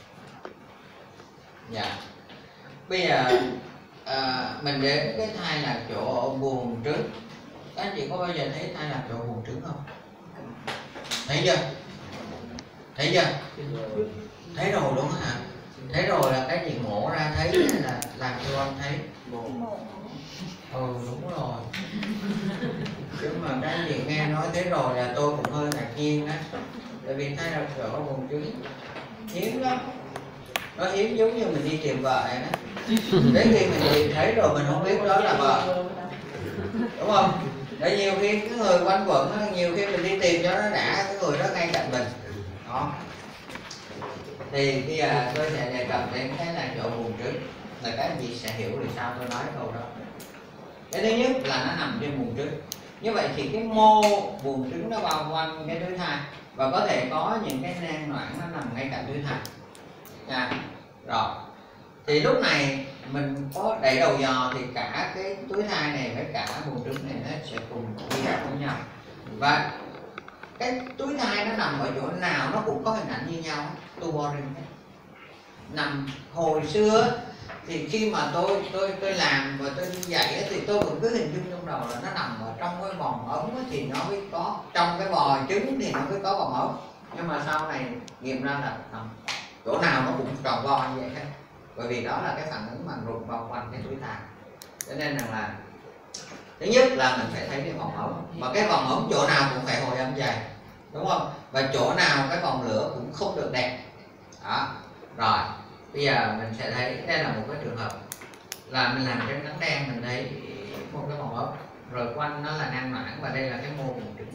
Dạ. Bây giờ à, mình đến cái thai lạc chỗ ở buồng trứng. Các anh chị có bao giờ thấy thai lạc chỗ buồng trứng không? Thấy chưa? Thấy chưa? Thấy rồi đúng không hả? Thấy rồi là cái gì mổ ra thấy hay là làm cho anh thấy? Ừ đúng rồi. Chứ mà các anh chị nghe nói thế rồi là tôi cũng hơi ngạc nhiên á. Tại vì thai lạc chỗ buồng trứng hiếm lắm. Nó hiếm giống như mình đi tìm vợ vậy đó. Đến khi mình tìm thấy rồi mình không biết đó là vợ, đúng không? Để nhiều khi cái người quanh quẩn, nhiều khi mình đi tìm cho nó đã, cái người đó ngay cạnh mình đó. Thì bây giờ tôi sẽ đề cập đến cái là chỗ buồng trứng, là các anh chị sẽ hiểu vì sao tôi nói câu đó. Cái thứ nhất là nó nằm trên buồng trứng. Như vậy thì cái mô buồng trứng nó bao quanh cái túi thai và có thể có những cái nang noãn nó nằm ngay cạnh túi thai. À, rồi thì lúc này mình có đẩy đầu dò thì cả cái túi thai này với cả buồng trứng này nó sẽ cùng đi ra với nhau, và cái túi thai nó nằm ở chỗ nào nó cũng có hình ảnh như nhau, tubo ring. Nằm hồi xưa thì khi mà tôi tôi tôi làm và tôi dạy thì tôi vẫn cứ hình dung trong đầu là nó nằm ở trong cái vòng ống thì nó mới có, trong cái vò trứng thì nó mới có vòng ống, nhưng mà sau này nghiệm ra là nằm chỗ nào nó cũng tròn vo như vậy hết, bởi vì đó là cái phản ứng màng ruột bao quanh cái túi thai. Cho nên rằng là thứ nhất là mình phải thấy cái vòng ống, và cái vòng ống chỗ nào cũng phải hồi âm dày, đúng không? Và chỗ nào cái vòng lửa cũng không được đẹp. Đó. Rồi bây giờ mình sẽ thấy đây là một cái trường hợp là mình làm trên trắng đen, mình thấy một cái vòng ống rồi quanh nó là nang noãn và đây là cái mô buồng trứng.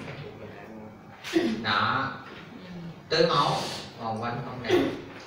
Đó, tưới máu vòng quanh không đẹp.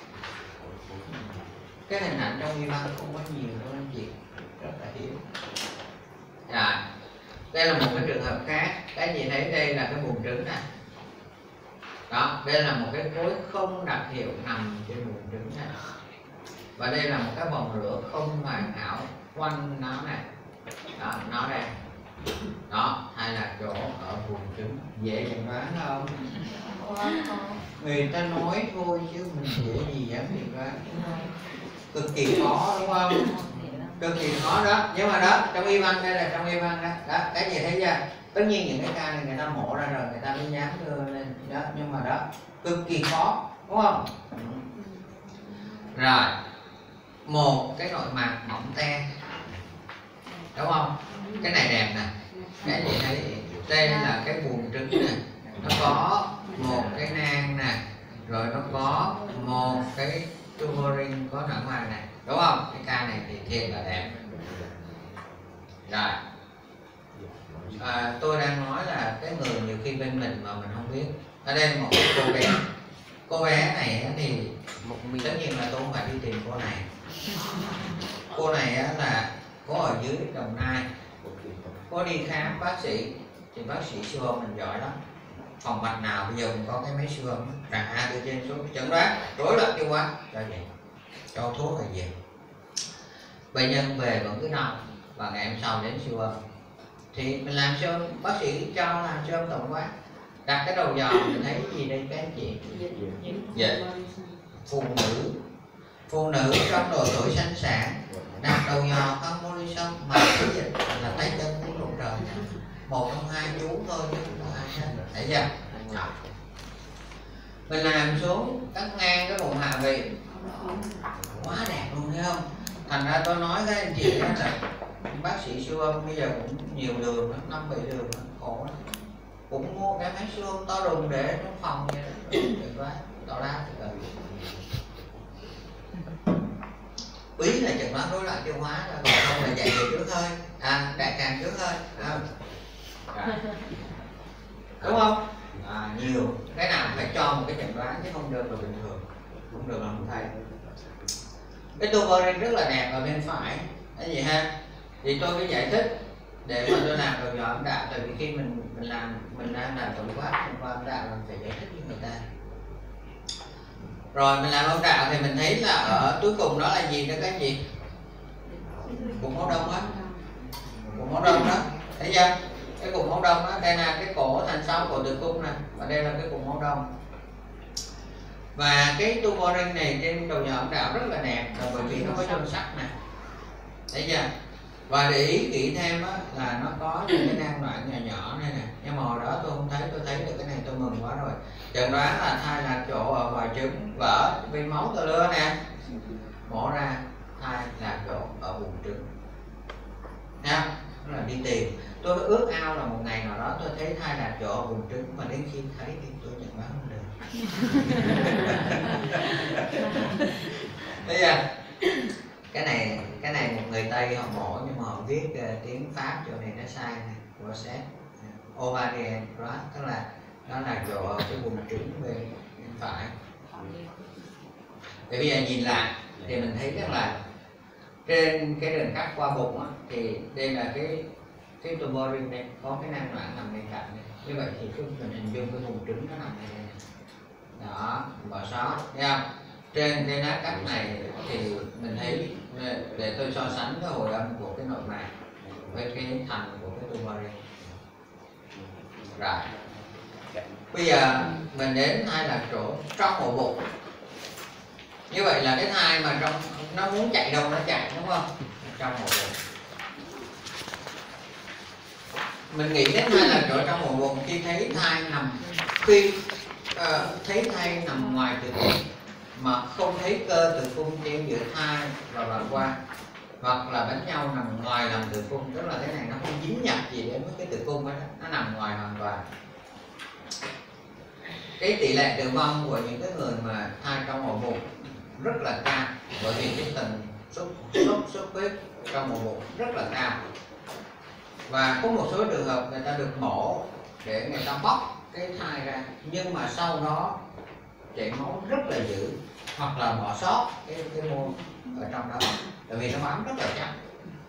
Cái hình ảnh trong y văn không có nhiều đâu anh chị, rất là hiếm. Rồi đây là một cái trường hợp khác, cái gì thấy đây là cái buồng trứng này. Đó, đây là một cái khối không đặc hiệu nằm trên buồng trứng này, và đây là một cái vòng lửa không hoàn hảo quanh nó này. Đó, nó đây. Đó, hay là chỗ ở buồng trứng, dễ nhận đoán không? Người ta nói thôi chứ mình dễ gì dám nhận đoán, cực kỳ khó đúng không? Cực kỳ khó đó. Nhưng mà đó, trong y văn đây là trong y văn đó, đó cái gì thấy chưa? Tất nhiên những cái ca này người ta mổ ra rồi người ta mới dám đưa lên đó, nhưng mà đó cực kỳ khó đúng không? Rồi một cái nội mạc mỏng te, đúng không? Cái này đẹp nè, cái gì thấy đây là cái buồng trứng nè, nó có một cái nang nè, rồi nó có một cái tubo ring có nở ngoài này, đúng không? Cái ca này thì thiệt là đẹp. Rồi à, tôi đang nói là cái người nhiều khi bên mình mà mình không biết. Ở đây là một cái cô bé, cô bé này thì tất nhiên là tôi không phải đi tìm cô này. Cô này là cô ở dưới Đồng Nai, cô đi khám bác sĩ thì bác sĩ siêu âm mình giỏi lắm, phòng mạch nào bây giờ cũng có cái máy siêu âm, trả từ trên xuống chẩn đoán rối loạn tiêu hóa cho vậy, cho thuốc là về. Bệnh nhân về vẫn cứ nằm và ngày hôm sau đến siêu âm thì mình làm siêu âm, bác sĩ cho làm siêu âm tổng quát, đặt cái đầu dò mình thấy gì đây các anh chị? Dạ. Phụ nữ, phụ nữ trong độ tuổi sinh sản đặt đầu dò con Morrison mà cái dịch là tay chân cũng rụng trời, một trong hai chú thôi chứ không có ai hết, thấy chưa? Mình làm xuống cắt ngang cái bụng hạ vị quá đẹp luôn, thấy không? Thành ra tôi nói các anh chị đó là bác sĩ siêu âm bây giờ cũng nhiều đường lắm, năm bảy đường lắm, khổ lắm. Cũng mua cái máy siêu âm to đùng để trong phòng vậy đó, được quá, tỏ ra thì cần. Quý là chẩn đoán rối loạn tiêu hóa rồi, còn không là chạy về trước hơi, à đại tràng trước hơi, à. Đúng không? À, nhiều cái nào phải cho một cái chẩn đoán chứ không được là bình thường, không được là không thấy. Cái tubo ring rất là đẹp ở bên phải, cái gì ha? Thì tôi mới giải thích để mà tôi làm đầu dò âm đạo, tại vì khi mình mình làm mình đang làm tổng quát thông qua âm đạo mình phải giải thích với người ta. Rồi mình làm âm đạo thì mình thấy là ở cuối cùng đó là gì đó các gì? Cục máu đông á, cục máu đông đó, thấy chưa? Cái cục máu đông đó, đây là cái cổ thành sáu cổ tử cung nè, và đây là cái cục máu đông. Và cái tubo ring này trên đầu dò âm đạo rất là đẹp, là bởi vì nó có chôn sắt nè, thấy chưa? Và để ý kỹ thêm á, là nó có những cái nang noãn nhỏ nhỏ này nè, nhưng mà hồi đó tôi không thấy, tôi thấy được cái này tôi mừng quá rồi. Chẩn đoán là thai lạc chỗ ở vòi trứng, vỡ viên máu tơ lưa nè, mổ ra thai lạc chỗ ở buồng trứng nha, đó là đi tìm. Tôi ước ao là một ngày nào đó tôi thấy thai lạc chỗ ở buồng trứng, mà đến khi thấy thì tôi chẩn đoán không được. Bây giờ cái này cái này một người Tây họ mổ nhưng mà họ viết uh, tiếng Pháp chỗ này nó sai này, process ovarian growth, tức là nó là chỗ ở cái buồng trứng bên, bên phải. Thì bây giờ nhìn lại thì mình thấy rằng là trên cái đường cắt qua bụng á, thì đây là cái cái tumor ring đây có cái nang noãn nằm bên cạnh này. Như vậy thì cái mình hình dung cái vùng trứng nó nằm đây này. Đó, bỏ sót nha. Trên cái lá cắt này thì mình thấy, để tôi so sánh cái hồi âm của cái nội mạc với cái thành của cái tumor ring. Rồi. Bây giờ mình đến hai là chỗ trong ổ bụng. Như vậy là cái thai mà trong nó muốn chạy đâu nó chạy, đúng không? Trong ổ bụng. Mình nghĩ đến hai là chỗ trong ổ bụng khi thấy thai nằm khi uh, thấy thai nằm ngoài tử cung mà không thấy cơ tử cung chen giữa thai và bàng quang, hoặc là bánh nhau nằm ngoài lòng tử cung, tức là cái này nó không dính nhập gì đến với cái tử cung đó, nó nằm ngoài hoàn toàn. Cái tỷ lệ tử vong của những cái người mà thai trong ổ bụng rất là cao, bởi vì cái tần sốt sốt xuất huyết trong ổ bụng rất là cao. Và có một số trường hợp người ta được mổ để người ta bóc cái thai ra, nhưng mà sau đó chảy máu rất là dữ, hoặc là bỏ sót cái cái mô ở trong đó, tại vì nó bám rất là chắc.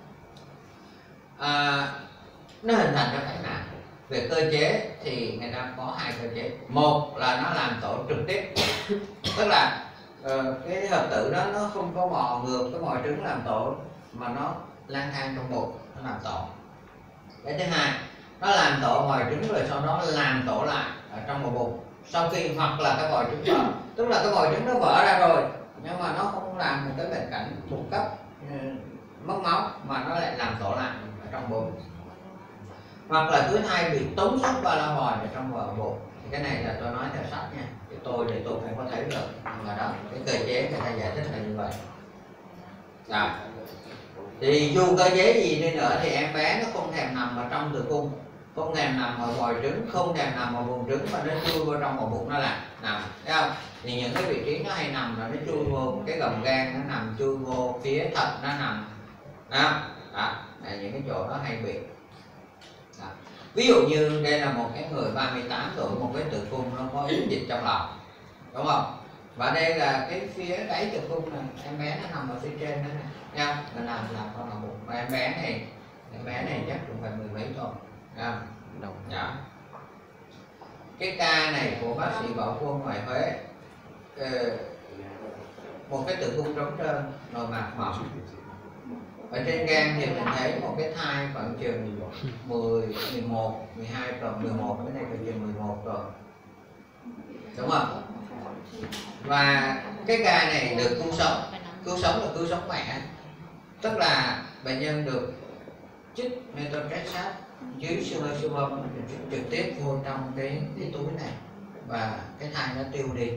À, nó hình thành ra phải nào? Về cơ chế thì người ta có hai cơ chế. Một là nó làm tổ trực tiếp, tức là uh, cái hợp tử đó nó không có bò ngược cái vòi trứng làm tổ, mà nó lang thang trong bụng nó làm tổ. Cái thứ hai, nó làm tổ vòi trứng rồi sau đó làm tổ lại ở trong bụng bụng. Sau khi hoặc là cái vòi trứng vỡ, tức là cái vòi trứng nó vỡ ra rồi nhưng mà nó không làm một cái bệnh cảnh bụng cấp uh, mất máu, mà nó lại làm tổ lại ở trong bụng. Hoặc là túi thai bị tống xuất ba la vòi ở trong vỏ bụng. Thì cái này là tôi nói theo sách nha, thì tôi thì tôi không có thấy được, nhưng mà đó cái cơ chế người ta giải thích là như vậy. Rồi. Thì dù cơ chế gì đi nữa thì em bé nó không thèm nằm ở trong tử cung, không thèm nằm ở vòi trứng, không thèm nằm ở buồng trứng, mà nó chui vào trong ổ bụng nó là nằm, thấy không? Thì những cái vị trí nó hay nằm là nó chui vô cái gầm gan, nó nằm chui vô phía thận nó nằm, đó, đó là những cái chỗ nó hay bị. Đó. Ví dụ như đây là một cái người ba mươi tám tuổi, một cái tử cung nó có yếm dịch trong lòng, đúng không? Và đây là cái phía đáy tử cung này, em bé nó nằm ở phía trên đó này, nha, mình làm làm con lòng bụng. Và em bé này, em bé này chắc cũng phải mười mấy thôi, nha, đó. Cái ca này của bác sĩ Bảo Quân ngoài Huế, một cái tử cung trống trơn, nội mạc mỏng. Ở trên gan thì mình thấy một cái thai khoảng chừng mười, mười một, mười hai tuần, mười một, cái này khoảng chừng mười một rồi, đúng không? Và cái ca này được cứu sống, cứu sống là cứu sống mẹ, tức là bệnh nhân được chích methotrexate dưới siêu âm siêu âm trực tiếp vô trong cái, cái túi này và cái thai nó tiêu đi.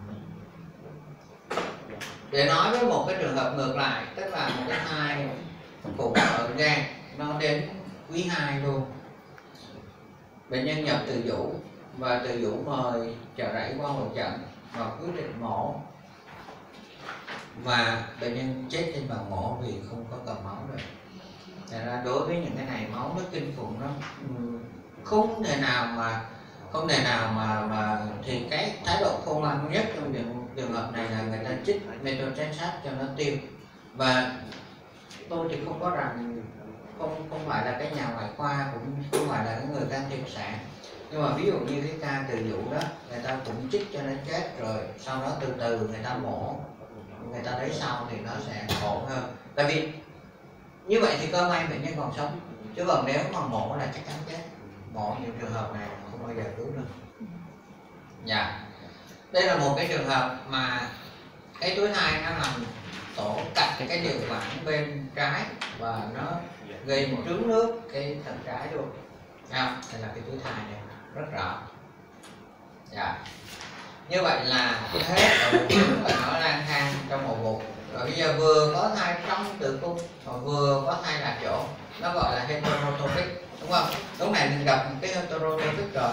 Để nói với một cái trường hợp ngược lại, tức là một cái thai cũng ở gan, nó đến quý hai luôn, bệnh nhân nhập từ Vũ và từ Vũ mời Chợ Rẫy qua hội trận và quyết định mổ, và bệnh nhân chết trên bàn mổ vì không có cầm máu được. Thật ra đối với những cái này máu nó kinh khủng lắm, không thể nào mà không thể nào mà mà thì cái thái độ khôn ngoan nhất trong trường, trường hợp này là người ta chích methotrexate cho nó tiêu. Và tôi thì không có rằng không không phải là cái nhà ngoại khoa, cũng không phải là cái người can thiệp sản, nhưng mà ví dụ như cái ca từ Vũ đó, người ta cũng chích cho nó chết rồi sau đó từ từ người ta mổ, người ta lấy sau thì nó sẽ ổn hơn. Tại vì như vậy thì cơ may bệnh nhân còn sống, chứ còn nếu mà mổ là chắc chắn chết. Mổ những trường hợp này không bao giờ cứu được. Dạ. Đây là một cái trường hợp mà cái túi thai nó làm tổ cạnh cái điều quản bên trái và nó gây một trướng nước cái thận trái luôn. Đây là cái túi thai này rất rõ. Dạ. Như vậy là hết ở bụng trứng và nó lang thang trong ổ bụng. Rồi bây giờ vừa có thai trong tử cung và vừa có thai lạc chỗ, nó gọi là heterotopic, đúng không? Lúc này mình gặp một cái heterotopic rồi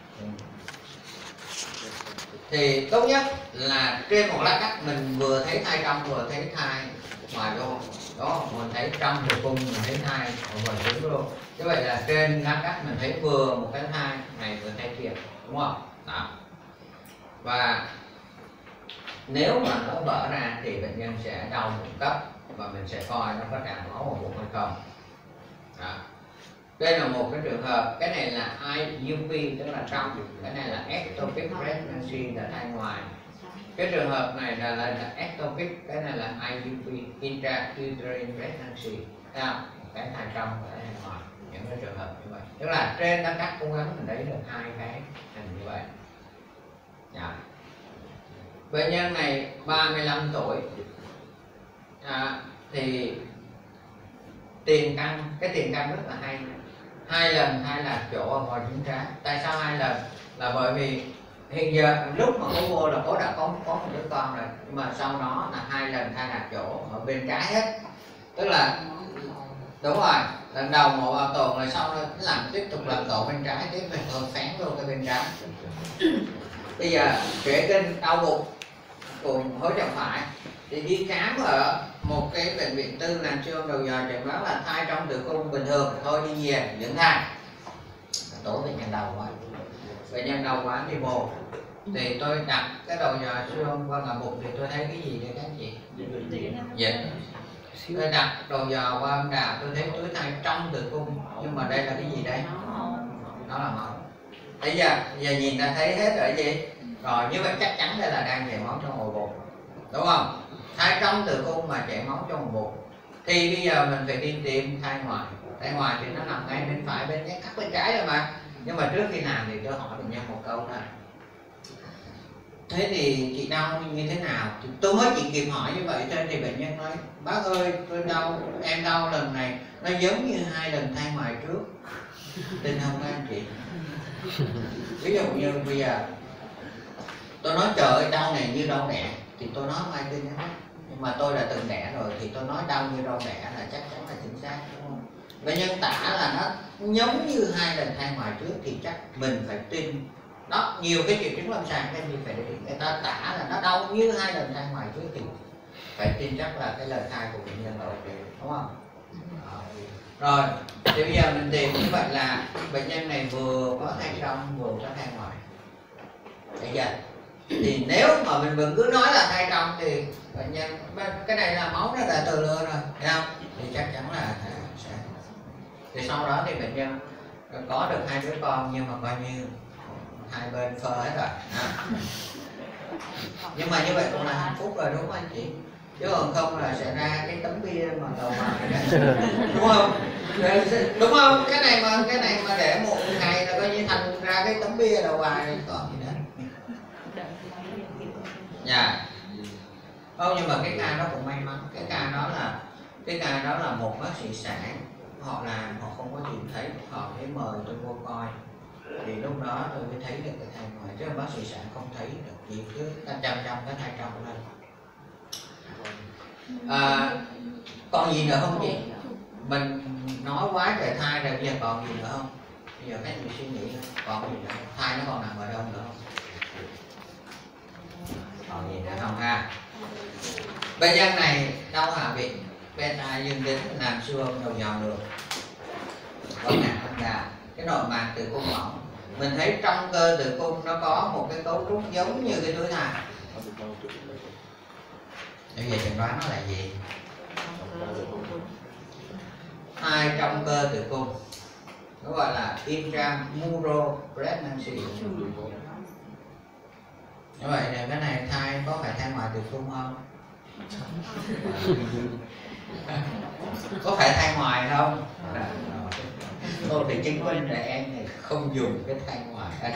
thì tốt nhất là trên một lá cắt mình vừa thấy thai trong vừa thấy thai ngoài luôn. Đó, mình thấy trong tử cung mình thấy thai ở ngoài trứng luôn. Như vậy là trên lá cắt mình thấy vừa một cái thai này vừa thai kia, đúng không? Đó. Và nếu mà nó vỡ ra thì bệnh nhân sẽ đau bụng cấp và mình sẽ coi nó có tràn máu ở bụng hay không. Đó. Đây là một cái trường hợp, cái này là I U P tức là trong, cái này là ectopic pregnancy là thai ngoài. Cái trường hợp này là, là, là ectopic, cái này là I U P intrauterine pregnancy, à, cái thai trong và cái thai ngoài, những cái trường hợp như vậy. Tức là trên nó cắt cố gắng mình lấy được hai cái hình như vậy. Dạ. Bệnh nhân này ba mươi lăm tuổi, à, thì tiền căn, cái tiền căn rất là hay, hai lần hai là chỗ ở ngoài trứng trá. Tại sao hai lần? Là bởi vì hiện giờ lúc mà cô vô là cô đã có có một đứa con rồi, nhưng mà sau đó là hai lần hai là chỗ ở bên trái hết, tức là đúng rồi, lần đầu một bảo tồn rồi sau đó làm tiếp tục làm tổ bên trái, tiếp mình thôi phán luôn cái bên trái. Bây giờ trễ kinh đau bụng cùng hối trọng phải thì đi khám ở một cái bệnh viện tư làm xương đầu giờ chẩn đoán là thai trong tử cung bình thường, thôi đi về dưỡng thai. Tối bệnh nhân đau quá, bệnh nhân đau quá đi bộ thì tôi đặt cái đầu giờ xương qua ngầm bụng thì tôi thấy cái gì đấy các anh chị? Dịch. Tôi đặt đầu giờ qua âm đạo tôi thấy túi thai trong tử cung, nhưng mà đây là cái gì đây? Đó là máu. Bây giờ giờ nhìn ta thấy hết rồi gì? Rồi như vậy chắc chắn đây là đang chảy máu trong ổ bụng, đúng không? Thai trong tử cung mà chảy máu trong ổ bụng thì bây giờ mình phải đi tìm thai ngoài. Thai ngoài thì nó nằm ngay bên phải, bên cắt bên trái rồi mà. Nhưng mà trước khi làm thì tôi hỏi bệnh nhân một câu thôi: thế thì chị đau như thế nào? Thì tôi mới chỉ kịp hỏi như vậy thôi thì bệnh nhân nói: bác ơi, tôi đau, em đau lần này nó giống như hai lần thai ngoài trước. Tin không các anh chị? Ví dụ như bây giờ tôi nói trời ơi đau này như đau đẻ thì tôi nói không ai tin hết, nhưng mà tôi đã từng đẻ rồi thì tôi nói đau như đau đẻ là chắc chắn là chính xác, đúng không? Bệnh nhân tả là nó giống như hai lần thai ngoài trước thì chắc mình phải tin. Đó, nhiều cái triệu chứng lâm sàng cái gì phải để người ta tả là nó đau như hai lần thai ngoài trước thì phải tin chắc là cái lần thai của bệnh nhân là ok, đúng không? Rồi thì bây giờ mình tìm như vậy là bệnh nhân này vừa có thai trong vừa có thai ngoài. Bây giờ thì nếu mà mình vẫn cứ nói là thai trong thì bệnh nhân cái này là máu nó đã từ lưa rồi, thấy không? Thì chắc chắn là sẽ. Thì sau đó thì bệnh nhân có được hai đứa con nhưng mà coi như hai bên phơ hết rồi. À. Nhưng mà như vậy cũng là hạnh phúc rồi, đúng không anh chị? Chứ còn không là sẽ ra cái tấm bia mà đầu ngoài, đúng không? Đúng không? Cái này mà cái này mà để một ngày là coi như thành ra cái tấm bia đầu ngoài còn gì nữa. Dạ. Không, nhưng mà cái ca đó cũng may mắn. Cái ca đó là cái ca đó là một bác sĩ sản họ làm, họ không có tìm thấy, họ mới mời tôi vô coi. Thì lúc đó tôi mới thấy được cái thai ngoài, chứ bác sĩ sản không thấy được gì, cứ chăm chăm cái thai trong lên. À, còn gì nữa không chị? Mình nói quá trời thai rồi, bây giờ còn gì nữa không? Bây giờ các anh suy nghĩ còn gì nữa? Thai nó còn nằm ở đâu nữa không? Còn gì nữa không ha? Bệnh nhân này đau hạ vị, bên tai dương tính làm xương đầu dò được, có ngạc âm đạo, cái nội mạc tử cung mỏng. Mình thấy trong cơ tử cung nó có một cái cấu trúc giống như cái túi thai. Bây giờ chẩn đoán nó là gì? Thai trong cơ tử cung, nó gọi là intramural pregnancy. Như vậy là cái này thai có phải thai ngoài tử cung không? Có phải thai ngoài không? Tôi thì chứng minh là em này không dùng cái thai ngoài.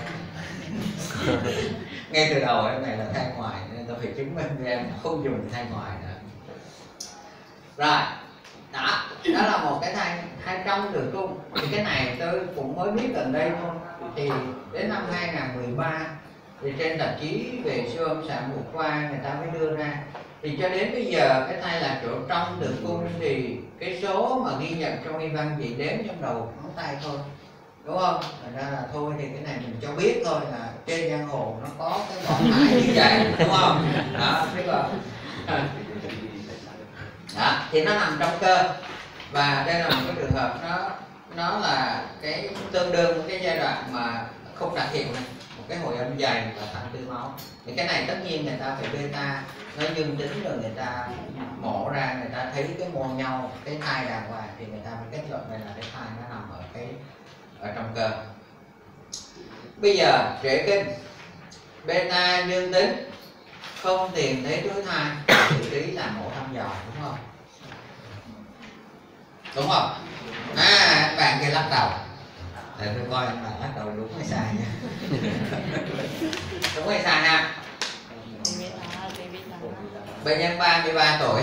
Ngay từ đầu em này là thai ngoài nên tôi phải chứng minh với em không dùng thai ngoài nữa. Rồi, đó, đó là một cái thai thai trong tử cung. Thì cái này tôi cũng mới biết gần đây thôi. Thì đến năm hai nghìn không trăm mười ba thì trên tạp chí về siêu âm sản phụ khoa người ta mới đưa ra. Thì cho đến bây giờ cái thai lạc chỗ trong tử cung thì cái số mà ghi nhận trong y văn chỉ đếm trong đầu ngón tay thôi, đúng không? Thành ra là thôi thì cái này mình cho biết thôi là trên giang hồ nó có cái bọn thai như vậy, đúng không? Đó, thế còn đó, thì nó nằm trong cơ và đây là một cái trường hợp nó nó là cái tương đương với cái giai đoạn mà không đạt hiệu này, một cái hồi âm dày và tăng tư máu. Thì cái này tất nhiên người ta phải beta nó dương tính rồi người ta mổ ra, người ta thấy cái mô nhau, cái thai đàng hoàng thì người ta mới kết luận đây là cái thai nó nằm ở cái ở trong cơ. Bây giờ trễ kinh beta dương tính không tìm thấy túi thai, xử lý là mổ thăm dò, đúng không? Đúng không? À, bạn kia lắc đầu. Để tôi coi anh bạn lắc đầu đúng hay sai nha. Đúng hay sai ha? Bệnh nhân ba mươi ba tuổi,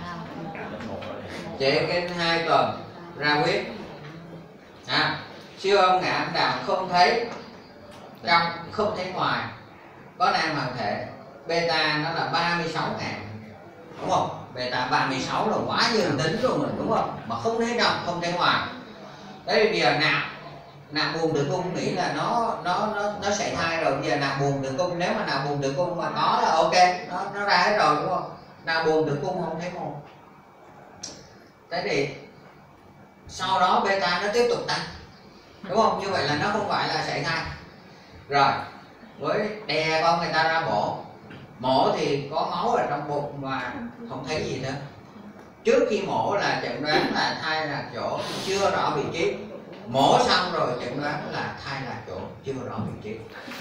trễ kinh hai tuần, ra huyết, à, siêu âm ngã âm đạo không thấy trong, không thấy ngoài, có nang hoàng thể, beta nó là ba mươi sáu ngàn, đúng không? Beta ba mươi sáu là quá dương tính rồi mình, đúng không? Mà không thấy trong, không thấy ngoài. Đấy, bây giờ nạp nạp buồng tử cung nghĩ là nó nó nó nó sẽ thai rồi. Bây giờ nạp buồng tử cung, nếu mà nạp buồng tử cung mà có là ok, nó nó ra hết rồi, đúng không? Nạp buồng tử cung không thấy một. Thế thì sau đó beta nó tiếp tục tăng, đúng không? Như vậy là nó không phải là sảy thai. Rồi với đè con người ta ra mổ, mổ thì có máu ở trong bụng mà không thấy gì nữa. Trước khi mổ là chẩn đoán là thai lạc chỗ, chưa rõ vị trí. Mổ xong rồi chẩn đoán là thai lạc chỗ, chưa rõ vị trí.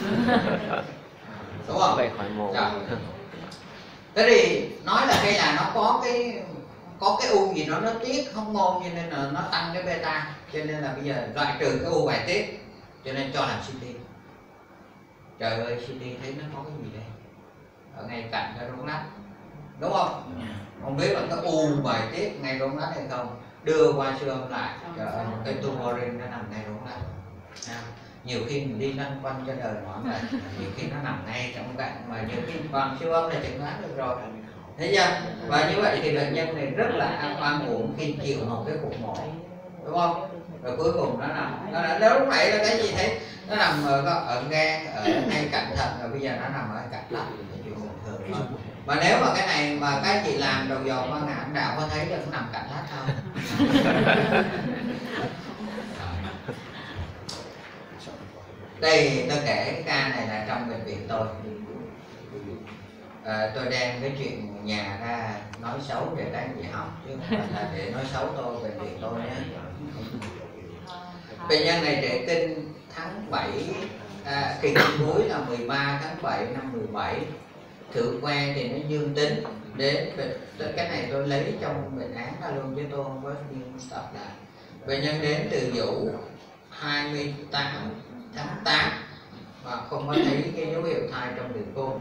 Đúng không? Vậy khỏi mổ. Thế thì nói là cái là nó có cái có cái u gì đó nó tiết không ngôn, cho nên là nó tăng cái beta, cho nên là bây giờ loại trừ cái u bài tiết, cho nên cho làm xê tê. Trời ơi, xê tê thấy nó có cái gì đây ở ngay cạnh cái rốn lách, đúng không? Không biết là cái u bài tiết ngay rốn lách hay không, đưa qua siêu âm lại, trời ơi, cái tumorin nó nằm ngay rốn lách. À, nhiều khi mình đi lăn quanh cho đời nói là nhiều khi nó nằm ngay trong cạnh, mà nhiều khi còn siêu âm là chẩn đoán được rồi. Thấy chưa? Và như vậy thì bệnh nhân này rất là oan uổng khi chịu một cái cuộc mổ, đúng không? Rồi cuối cùng nó nằm, nó là lúc nãy là cái gì thấy nó nằm ở ở gan, ở ngay cạnh thận, rồi bây giờ nó nằm ở cạnh lách, thì chuyện bình thường thôi. Mà nếu mà cái này mà các chị làm đầu dò qua ngã âm đạo có thấy được nó nằm cạnh lách không? Đây tôi kể cái ca này là trong bệnh viện tôi. À, tôi đem cái chuyện nhà ra nói xấu để tránh bị học, chứ không phải là để nói xấu tôi bệnh viện tôi nhé. Bệnh nhân này trễ kinh tháng bảy, à, kỳ kinh cuối là mười ba tháng bảy năm mười bảy, thử que thì nó dương tính. Đến cái này tôi lấy trong bệnh án ra luôn chứ tôi không có nghiên tập lại. Bệnh nhân đến từ Vũ hai mươi tám tháng tám và không có thấy cái dấu hiệu thai trong tử cung.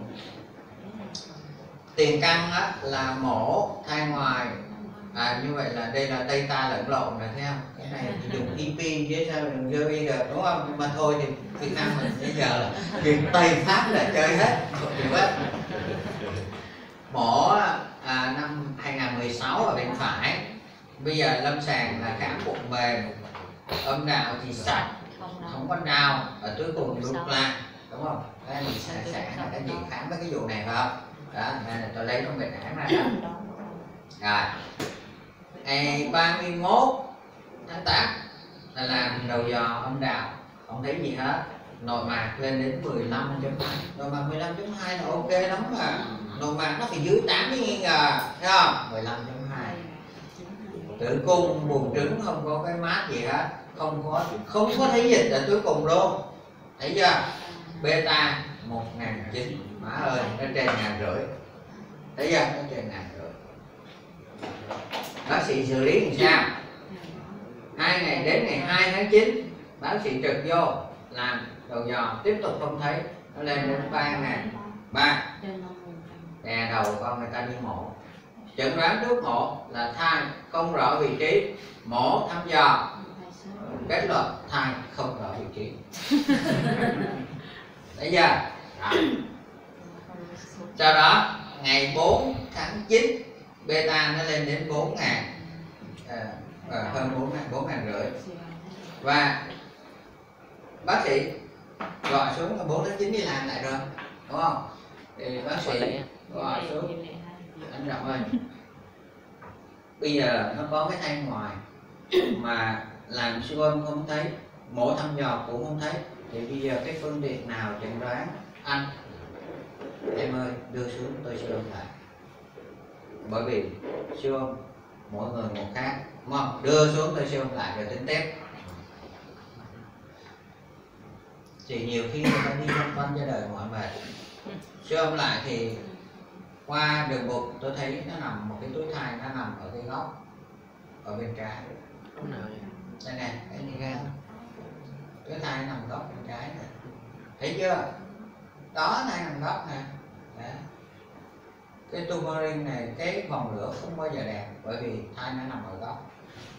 Tiền căn á, là mổ thai ngoài, à, như vậy là đây là Tây ta lẫn lộn rồi, thấy không? Cái này thì dùng i pê với sao đừng dơ y được, đúng không? Nhưng mà thôi thì Việt Nam mình bây giờ là việc Tây Pháp là chơi hết, hết. Mổ à, năm hai nghìn không trăm mười sáu ở bên phải. Bây giờ lâm sàng là khám bụng mềm, âm đạo thì sạch, không có nào, ở cuối cùng rút la, đúng không? Cái gì sẵn sàng là cái gì khám với cái vụ này phải không? Đó, nên là tôi lấy trong bệnh án ra đó. Rồi ngày ba mươi mốt tháng tám là làm đầu dò âm đạo, không thấy gì hết. Nội mạc lên đến mười lăm chấm hai, nội mạc mười lăm chấm hai là ok lắm mà. Nội mạc nó phải dưới tám mươi nghi ngờ, thấy không? mười lăm chấm hai. Tử cung buồng trứng không có cái mát gì hết, không có không có thấy dịch ở cuối cùng luôn, thấy chưa? Beta một nghìn chín, má ơi nó trên ngàn rưỡi, thấy chưa? Nó trên ngàn rưỡi. Bác sĩ xử lý làm sao? Hai ngày đến ngày hai tháng chín bác sĩ trực vô làm đầu dò, tiếp tục không thấy, nó lên đến ba ngàn ba. Đè đầu con người ta đi mổ, chẩn đoán trước mổ là thai không rõ vị trí, mổ thăm dò kết luận thai không rõ vị trí. Thấy chưa? Đó. Sau đó ngày bốn tháng chín beta nó lên đến bốn ngàn, à, hơn bốn ngàn, bốn ngàn rưỡi. Và bác sĩ gọi xuống là bốn tháng chín đi làm lại rồi, đúng không? Thì bác sĩ gọi xuống, anh Trọng ơi, bây giờ nó có cái thai ngoài mà làm siêu âm không thấy, mổ thăm dò cũng không thấy, Thì bây giờ cái phương tiện nào chẩn đoán anh em ơi đưa xuống tôi siêu âm lại, bởi vì siêu âm mỗi người một khác, đúng không? Đưa xuống tôi siêu âm lại rồi tính tiếp. Thì nhiều khi người ta đi trong con cho đời mọi mệt. Siêu âm lại thì qua đường bụng tôi thấy nó nằm một cái túi thai, nó nằm ở cái góc ở bên trái. Lúc nào vậy? Đây này, cái này gan túi thai nằm góc bên trái này, thấy chưa? Đó, thai nằm góc nè. Đó. Cái tumoring này, cái vòng lửa không bao giờ đẹp, bởi vì thai nó nằm ở góc.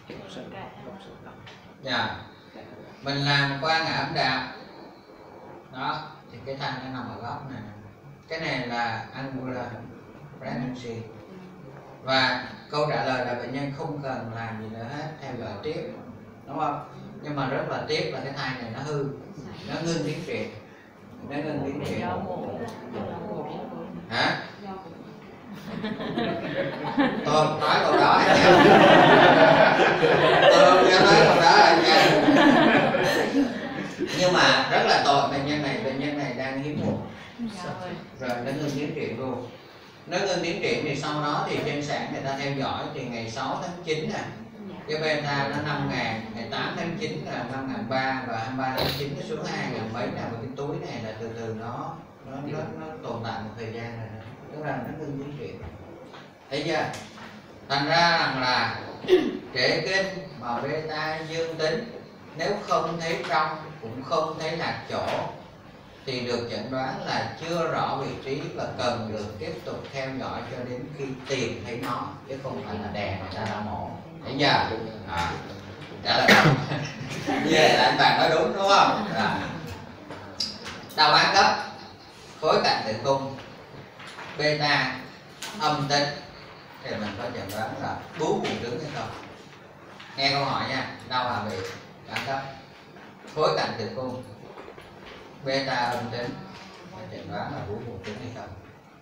Dạ. Mình làm qua ngã âm đạo, đó thì cái thai nó nằm ở góc này. Cái này là angular pregnancy. Và câu trả lời là bệnh nhân không cần làm gì nữa hết, theo dõi tiếp, đúng không? Nhưng mà rất là tiếc là cái thai này nó hư, nó ngưng tiến triển, nó ngưng tiến triển. Hả? Tôi nói câu đó anh em. Tôi không nói câu đó anh em. Nhưng mà rất là tội bệnh nhân này, bệnh nhân này đang hiếm muộn rồi nó ngưng tiến triển luôn. Nó ngưng tiến triển thì sau đó thì trên sản người ta theo dõi thì ngày sáu tháng chín nè, cái beta nó năm ngàn, ngày tám tháng chín là năm ngàn ba và hai mươi ba tháng chín nó xuống hai ngàn mấy nè, và cái túi này là từ từ nó nó nó, nó tồn tại một thời gian rồi, tức là nó ngưng tiến triển. Thấy chưa? Thành ra rằng là trễ kinh mà beta dương tính, nếu không thấy trong cũng không thấy lạc chỗ thì được chẩn đoán là chưa rõ vị trí và cần được tiếp tục theo dõi cho đến khi tìm thấy nó, chứ không phải là đè người ta đã mổ. Thấy chưa? À, trả lời đúng. Như vậy là anh bạn nói đúng, đúng không? À. Đau bán cấp, khối cạnh tử cung, beta âm tính thì mình có chẩn đoán là bú bụng trứng hay không. Nghe câu hỏi nha, đau hạ vị, bán cấp, khối cạnh tử cung, beta âm tính, chẩn đoán là bú bụng trứng hay không.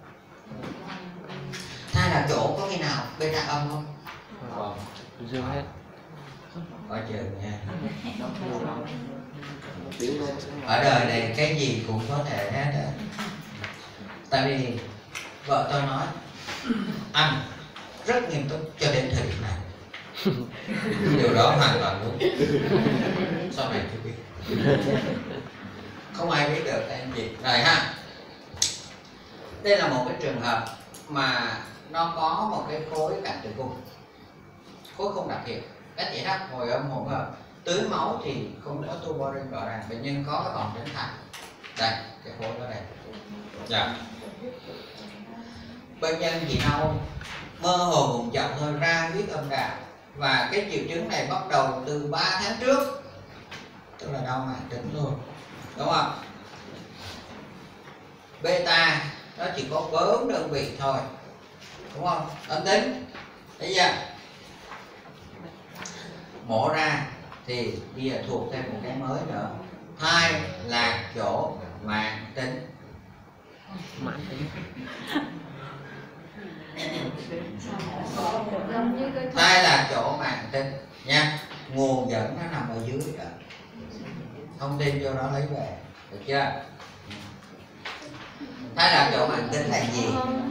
Thai lạc chỗ có khi nào beta âm không? Vâng, dương hết. Coi chừng nha. Ở đời này cái gì cũng có thể hết á. Tại vì vợ tôi nói anh rất nghiêm túc cho đến thời điểm này. Điều đó hoàn toàn đúng. Sau này chưa biết. Không ai biết được anh chị. Rồi ha. Đây là một cái trường hợp mà nó có một cái khối cạnh tử cung, khối không đặc hiệu, ét tê hát hồi âm hỗn hợp, tưới máu thì không có tumoring rõ ràng, bệnh nhân có cái vòng tránh thai. Đây, cái khối đó đây. Dạ. Bệnh nhân chỉ đau mơ hồ bụng chậm thôi, ra huyết âm đạo, và cái triệu chứng này bắt đầu từ ba tháng trước, tức là đau mãn tính luôn, đúng không? Beta nó chỉ có bốn đơn vị thôi, đúng không? Âm tính. Thấy chưa? Mổ ra thì bây giờ thuộc thêm một cái mới nữa, thai lạc chỗ mãn tính. Mãn tính. Thai lạc chỗ mãn tính nha, nguồn dẫn nó nằm ở dưới đó, thông tin vô đó lấy về, được chưa? Thai lạc chỗ mãn tính là gì?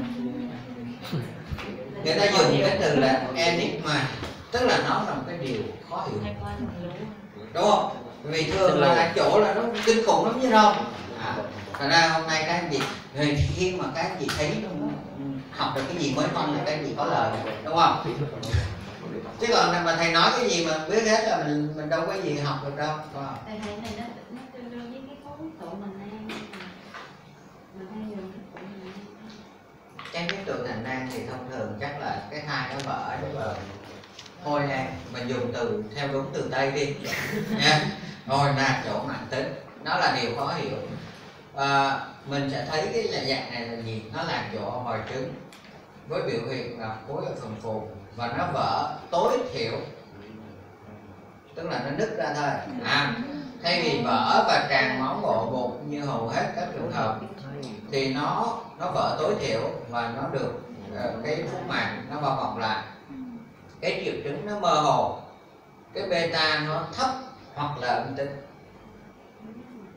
Người ta dùng cái từ là enigma, tức là nó là một cái điều khó hiểu, đúng không? Vì thường là lạc chỗ là nó kinh khủng lắm chứ đâu. À, thật ra hôm nay các anh chị, khi mà các anh chị thấy học được cái gì mới ngon là các anh chị có lời, đúng không? Chứ còn mà thầy nói cái gì mà biết hết là mình mình đâu có gì học được đâu, đúng không? Thầy thấy này nó nó tương đương với cái khối tụ mình đang mình hay dùng cái tụ mình đang. Cái huyết tụ thành nang thì thông thường chắc là cái thai nó vỡ đúng rồi. Thôi nè, mình dùng từ theo đúng từ Tây đi nha. Rồi là chỗ mãn tính, nó là điều khó hiểu. À, mình sẽ thấy cái dạng này là gì? Nó là chỗ hồi trứng với biểu hiện là khối ở phần phù và nó vỡ tối thiểu, tức là nó nứt ra thôi. À, thay vì vỡ và tràn máu bộ bụng như hầu hết các trường hợp thì nó nó vỡ tối thiểu và nó được uh, cái phúc mạc nó bao bọc lại, cái triệu chứng nó mơ hồ, cái beta nó thấp hoặc là âm tính.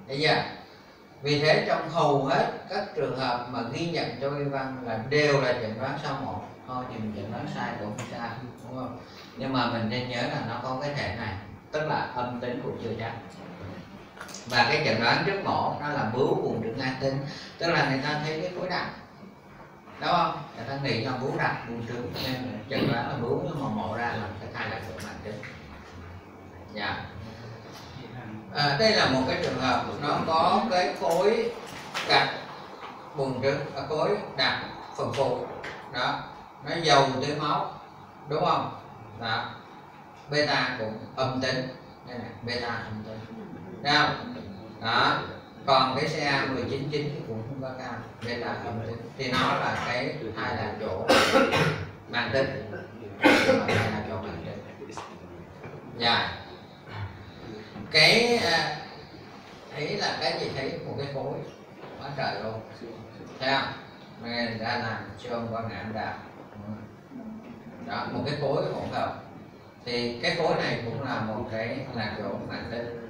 Thấy chưa? Vì thế trong hầu hết các trường hợp mà ghi nhận trong y văn là đều là chẩn đoán sau mổ. Thôi thì mình chẩn đoán sai cũng không sao, đúng không? Nhưng mà mình nên nhớ là nó có cái thể này, tức là âm tính cũng chưa chắc. Và cái chẩn đoán trước mổ nó là bướu buồng trứng ác tính, tức là người ta thấy cái khối đặc, đúng không? Người ta nghĩ là bướu đặc buồng trứng nên chẩn đoán là bướu, nhưng mà mổ ra là cái thai là của mãn tính. Dạ. À, đây là một cái trường hợp nó có cái khối đặc buồng trứng, à, khối đặc phần phụ đó, nó dầu tới máu, đúng không? Đó. Beta cũng âm tính, đây này, beta âm tính, đâu? Đó. Còn cái xê a mười chín chín thì cũng không có cao, beta âm tính, thì nó là cái thai là chỗ mãn tính, thai là chỗ mãn tính. Dạ. Cái à, thấy là cái gì, thấy một cái khối quá trời luôn, thấy không? Nên ra làm siêu âm qua ngã âm đạo đó, một cái khối hỗn hợp, thì cái khối này cũng là một cái là chỗ mãn tính.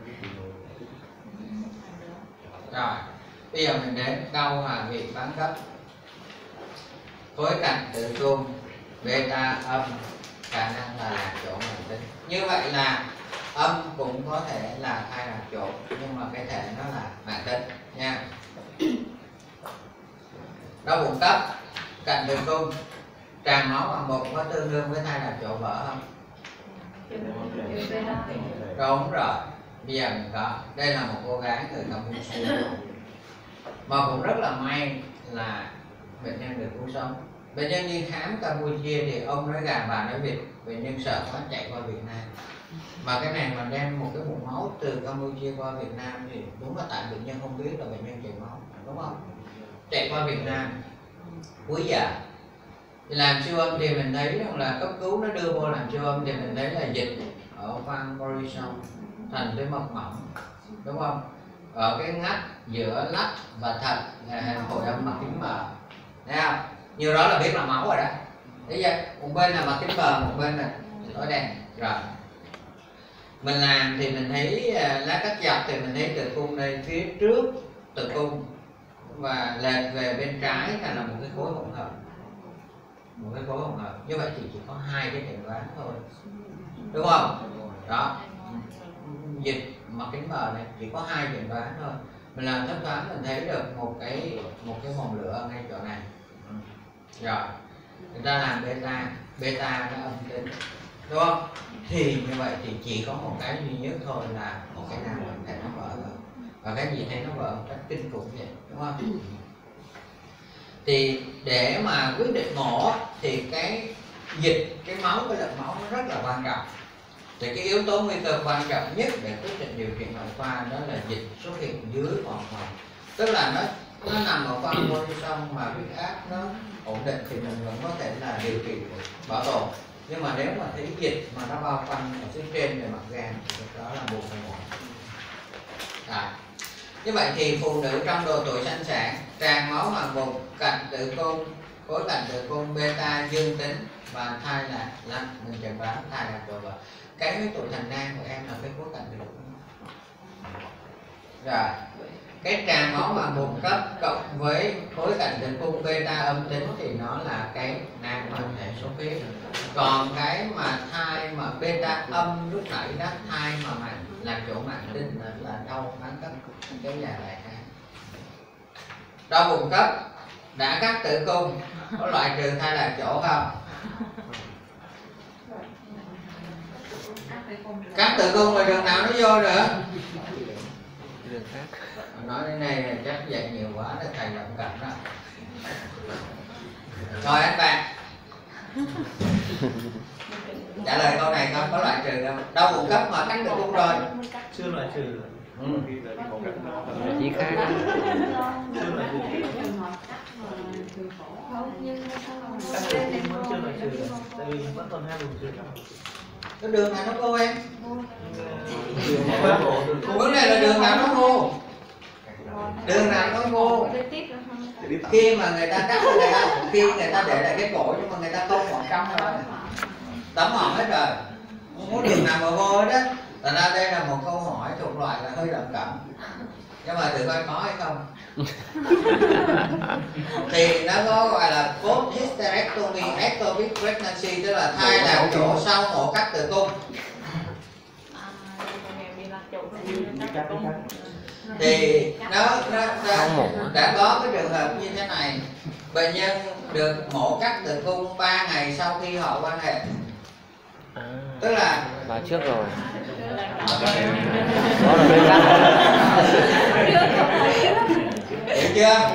Rồi bây giờ mình đến đau hạ vị bán cấp, khối cạnh tử cung beta âm, khả năng là lạc chỗ mãn tính. Như vậy là âm cũng có thể là thai lạc chỗ, nhưng mà cái thể nó là mãn tính nha. Đau bụng cấp cạnh tử cung, tràn máu bằng bụng có tương đương với thai lạc chỗ vỡ không? Đúng rồi. Bây giờ mình có, đây là một cô gái người Campuchia mà cũng rất là may là bệnh nhân được cứu sống. Bệnh nhân đi khám Campuchia thì ông nói gà bà nói vịt, bệnh nhân sợ quá chạy qua Việt Nam. Mà cái này mà đem một cái nguồn máu từ Campuchia qua Việt Nam thì đúng là tại bệnh nhân không biết là bệnh nhân chảy máu, đúng không? Chạy qua Việt Nam cuối giờ làm siêu âm thì mình thấy rằng là cấp cứu nó đưa vô làm siêu âm thì mình thấy là dịch ở van Morrison thành cái mật mỏng, đúng không? Ở cái ngách giữa lách và thật là hình hội âm mặt kính mờ, thấy không? Nhiều đó là biết là máu rồi đó. Thấy chưa? Một bên là mặt kính mờ, một bên là tối đen. Rồi mình làm thì mình thấy lá cắt dọc thì mình thấy tử cung đây phía trước tử cung và lệch về bên trái là, là một cái khối hỗn hợp, một cái khối hỗn hợp. Như vậy thì chỉ có hai cái chẩn đoán thôi, đúng không? Đó, dịch mặt kính mờ này chỉ có hai chẩn đoán thôi. Mình làm thấp thoáng mình thấy được một cái một cái mỏng lửa ngay chỗ này. Rồi người ta làm beta, beta nó âm tính, đúng không? Thì như vậy thì chỉ có một cái duy nhất thôi là một cái nào mình thấy nó vỡ rồi, và cái gì thấy nó vỡ một cách kinh khủng vậy, đúng không? Thì để mà quyết định mổ thì cái dịch, cái máu, cái lượng máu nó rất là quan trọng. Thì cái yếu tố nguy cơ quan trọng nhất để quyết định điều trị ngoại khoa đó là dịch xuất hiện dưới vòng ngoài, tức là nó nó nằm ở van Morrison mà huyết áp nó ổn định thì mình vẫn có thể là điều trị bảo tồn. Nhưng mà nếu mà thấy dịch mà nó bao quanh ở phía trên về mặt gan thì đó là buộc phải mổ. À, như vậy thì phụ nữ trong độ tuổi sanh sản tràn máu bằng bụng, cạnh tử cung, khối cạnh tử cung beta dương tính và thai là là mình chẩn đoán thai là độ vợ. Cái với tuổi thành nang của em là cái khối cạnh tử cung. Rồi cái tràn máu bằng bụng cấp cộng với khối cạnh tử cung beta âm tính thì nó là cái nang mà thể số huyết. Còn cái mà thai mà beta âm lúc nãy đó, thai mà mãn là chỗ mãn tính là, là đau mãn cấp kéo dài lại ha. Đau bụng cấp đã cắt tử cung có loại trừ thai lạc chỗ không? Cắt tử cung rồi đường nào nó vô nữa? Đường khác. Nói cái này chắc dạy nhiều quá là thầy động cảm đó. Rồi anh bạn trả lời câu này không có loại trừ đâu. Đau bụng cấp mà cắt tử cung rồi Chưa loại trừ. ừ. Chỉ khác. Chưa loại trừ. Cắt tử cung vẫn chưa loại trừ, tại vì vẫn còn hai buồng trừ. Cái đường nào nó vô em? Vấn đề là đường nào nó vô? Đường nào nó vô? Khi mà người ta cắt người ta, khi người ta để lại cái cổ nhưng mà người ta không còn trong rồi, tấm hỏng hết rồi, không có đường nào mà vô hết á. Thành ra đây là một câu hỏi thuộc loại là hơi đậm cảm. nhưng mà thử coi có hay không. Thì nó có gọi là post hysterectomy ectopic pregnancy, tức là thai lạc chỗ sau mổ cắt tử cung. Thì nó, nó, nó đã có cái trường hợp như thế này, bệnh nhân được mổ cắt tử cung ba ngày sau khi họ quan hệ. À, tức là vào trước rồi. đó là bên hiểu chưa?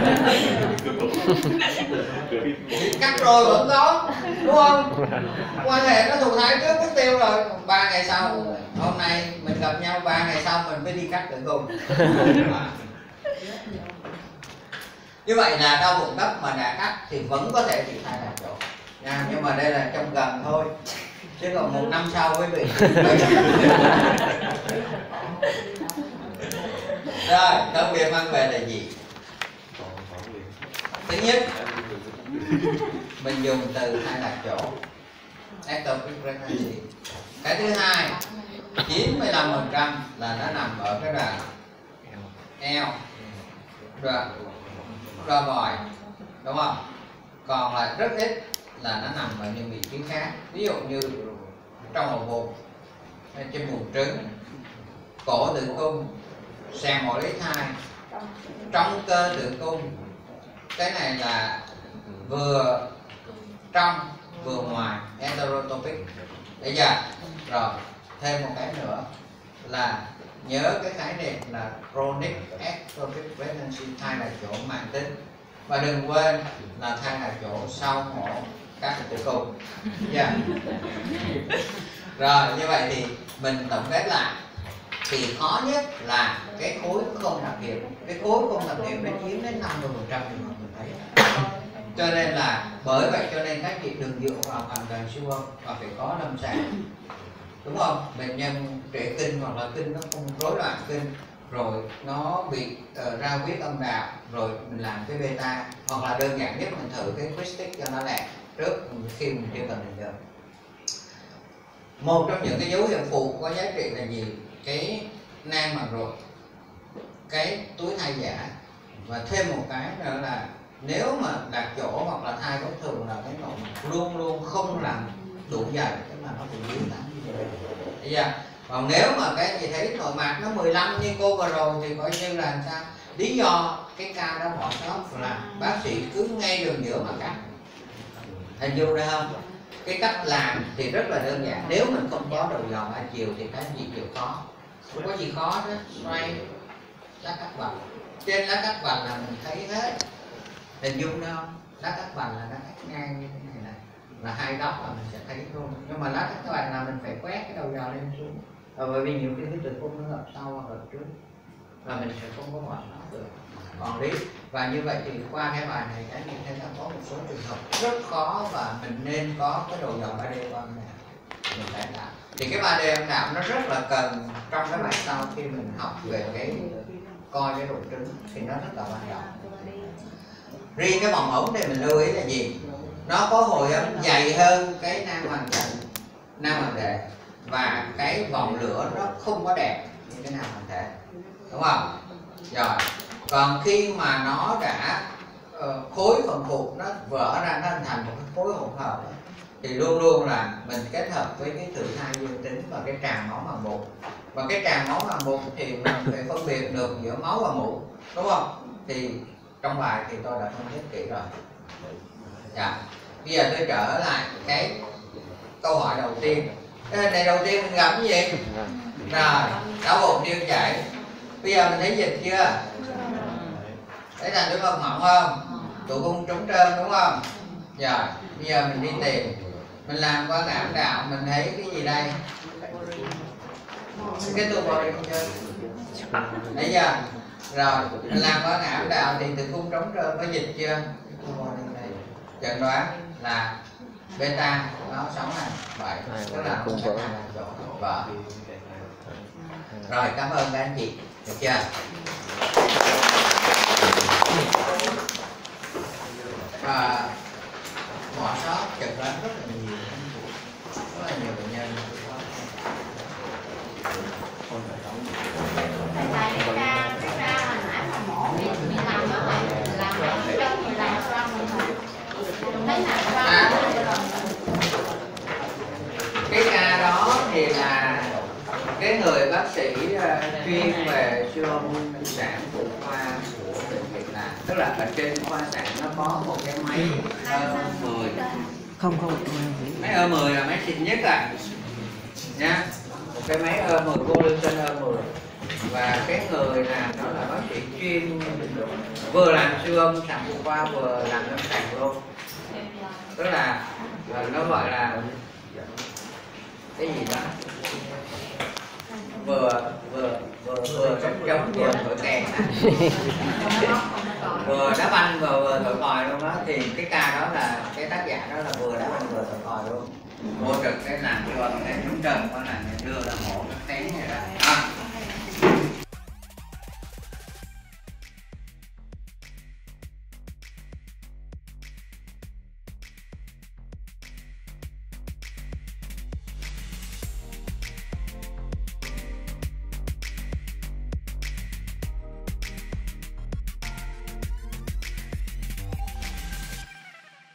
Cắt rồi vẫn có, đúng không? Quan hệ nó thụ thai trước mất tiêu rồi, ba ngày sau hôm nay mình gặp nhau, ba ngày sau mình mới đi cắt tử cung. Như vậy là đau bụng cấp mà đã cắt thì vẫn có thể bị thai lạc chỗ nha, nhưng mà đây là trong gần thôi, chứ còn một năm sau mới bị. Rồi thông điệp mang về là gì? Thứ nhất, mình dùng từ thai lạc chỗ, ectopic pregnancy. Cái thứ hai, chín mươi lăm phần trăm là nó nằm ở cái đoạn eo, đoạn ra vòi, đúng không? Còn là rất ít là nó nằm ở những vị trí khác, ví dụ như trong ổ bụng, trên buồng trứng, cổ tử cung, xèm mổ lấy thai, trong cơ tử cung. Cái này là vừa trong vừa ngoài, enterotopic. Bây giờ rồi thêm một cái nữa là nhớ cái khái niệm là chronic ectopic pregnancy, thai lạc chỗ mãn tính, và đừng quên là thai lạc chỗ sau mổ cắt tử cung. Yeah. Rồi như vậy thì mình tổng kết lại, thì khó nhất là cái khối không đặc hiệu. Cái khối không đặc hiệu nó chiếm đến năm mươi phần trăm trường hợp mình thấy. Cho nên là bởi vậy cho nên các chị đừng dựa vào hoàn toàn siêu âm và phải có lâm sàng, đúng không? Bệnh nhân trễ kinh hoặc là kinh nó không rối loạn kinh, rồi nó bị uh, ra huyết âm đạo, rồi mình làm cái beta, hoặc là đơn giản nhất mình thử cái Cristic cho nó lẹ trước khi mình chưa cần định lượng. Một trong những cái dấu hiệu phụ có giá trị là gì? Cái nang mặt ruột, cái túi thai giả, và thêm một cái nữa là nếu mà đặt chỗ hoặc là thai bất thường là cái nội luôn luôn không làm đủ dày, tức là nó bị dưới tám mươi. Giờ còn nếu mà cái gì thấy nội mạc nó mười lăm như cô vừa rồi thì coi như là sao? Lý do cái ca đó bỏ sót là bác sĩ cứ ngay đường giữa mà cắt. Hình dung ra không? Cái cách làm thì rất là đơn giản. Nếu mình không có đầu dò ba chiều thì cái gì đều khó, không có gì khó đó. Xoay lá cắt vành, trên lá cắt vành là mình thấy hết. Hình dung ra không? Lá cắt vành là nó cắt ngang như thế này này, là hai góc là mình sẽ thấy luôn. Nhưng mà lá cắt vành là mình phải quét cái đầu dò lên xuống. Và bởi vì nhiều khi cái tử cung nó gặp sau hoặc gặp trước là mình sẽ không có bỏ nó được. Còn lý và như vậy thì qua cái bài này các anh thấy là có một số trường hợp rất khó và mình nên có cái đầu dò ba D qua âm đạo mình phải làm. Thì cái ba D âm đạo nó rất là cần trong cái bài sau khi mình học về cái coi cái độ trứng thì nó rất là quan trọng. Riêng cái vòng ống này mình lưu ý là gì? Nó có hồi âm dày hơn cái nang hoàng trần, nang hoàng thể, và cái vòng lửa nó không có đẹp như cái nang hoàng thể, đúng không? Rồi còn khi mà nó đã uh, khối phần phụ nó vỡ ra, nó thành một cái khối hỗn hợp thì luôn luôn là mình kết hợp với cái thử thai dương tính và cái tràn máu bằng bụng. Và cái tràn máu bằng bụng thì mình phải phân biệt được giữa máu và mũ, đúng không? Thì trong bài thì tôi đã phân tích kỹ rồi. Dạ. Bây giờ tôi trở lại cái câu hỏi đầu tiên. Cái này đầu tiên mình gặp cái gì? Rồi, đau bụng tiêu chảy. Bây giờ mình thấy dịch chưa? Thấy thành túi mật mỏng không? Tụ cung trống trơn đúng không? Rồi, bây giờ mình đi tìm. Mình làm qua cái âm đạo, mình thấy cái gì đây? Cái tụ bò đi chơi. Thấy chưa? Rồi, mình làm qua cái âm đạo thì tử cung trống trơn có dịch chưa? Chẩn đoán là beta nó sống này vậy, tức là không vỡ vỡ. Rồi, cảm ơn các anh chị, được chưa? Và bỏ sót chẩn đoán rất là nhiều, rất là nhiều bệnh nhân. Thầy thầy cái ca cái ca tức là ở trên khoa sản nó có một cái máy ơ mười. Không không. Máy ơ mười là máy xịn nhất à nha, một cái máy ơ mười cô lưu trên ơ mười, và cái người làm đó là bác sĩ chuyên vừa làm siêu âm sản phụ khoa vừa làm lâm sàng luôn, tức là nó gọi là cái gì đó vừa vừa vừa vừa chống chống vừa thổi kèn vừa đá banh vừa vừa thổi còi luôn đó, thì cái ca đó là cái tác giả đó là vừa đá banh vừa thổi còi luôn, vô trực cái làm siêu âm cái trúng trần đó là đưa là mổ cái té này đó. À,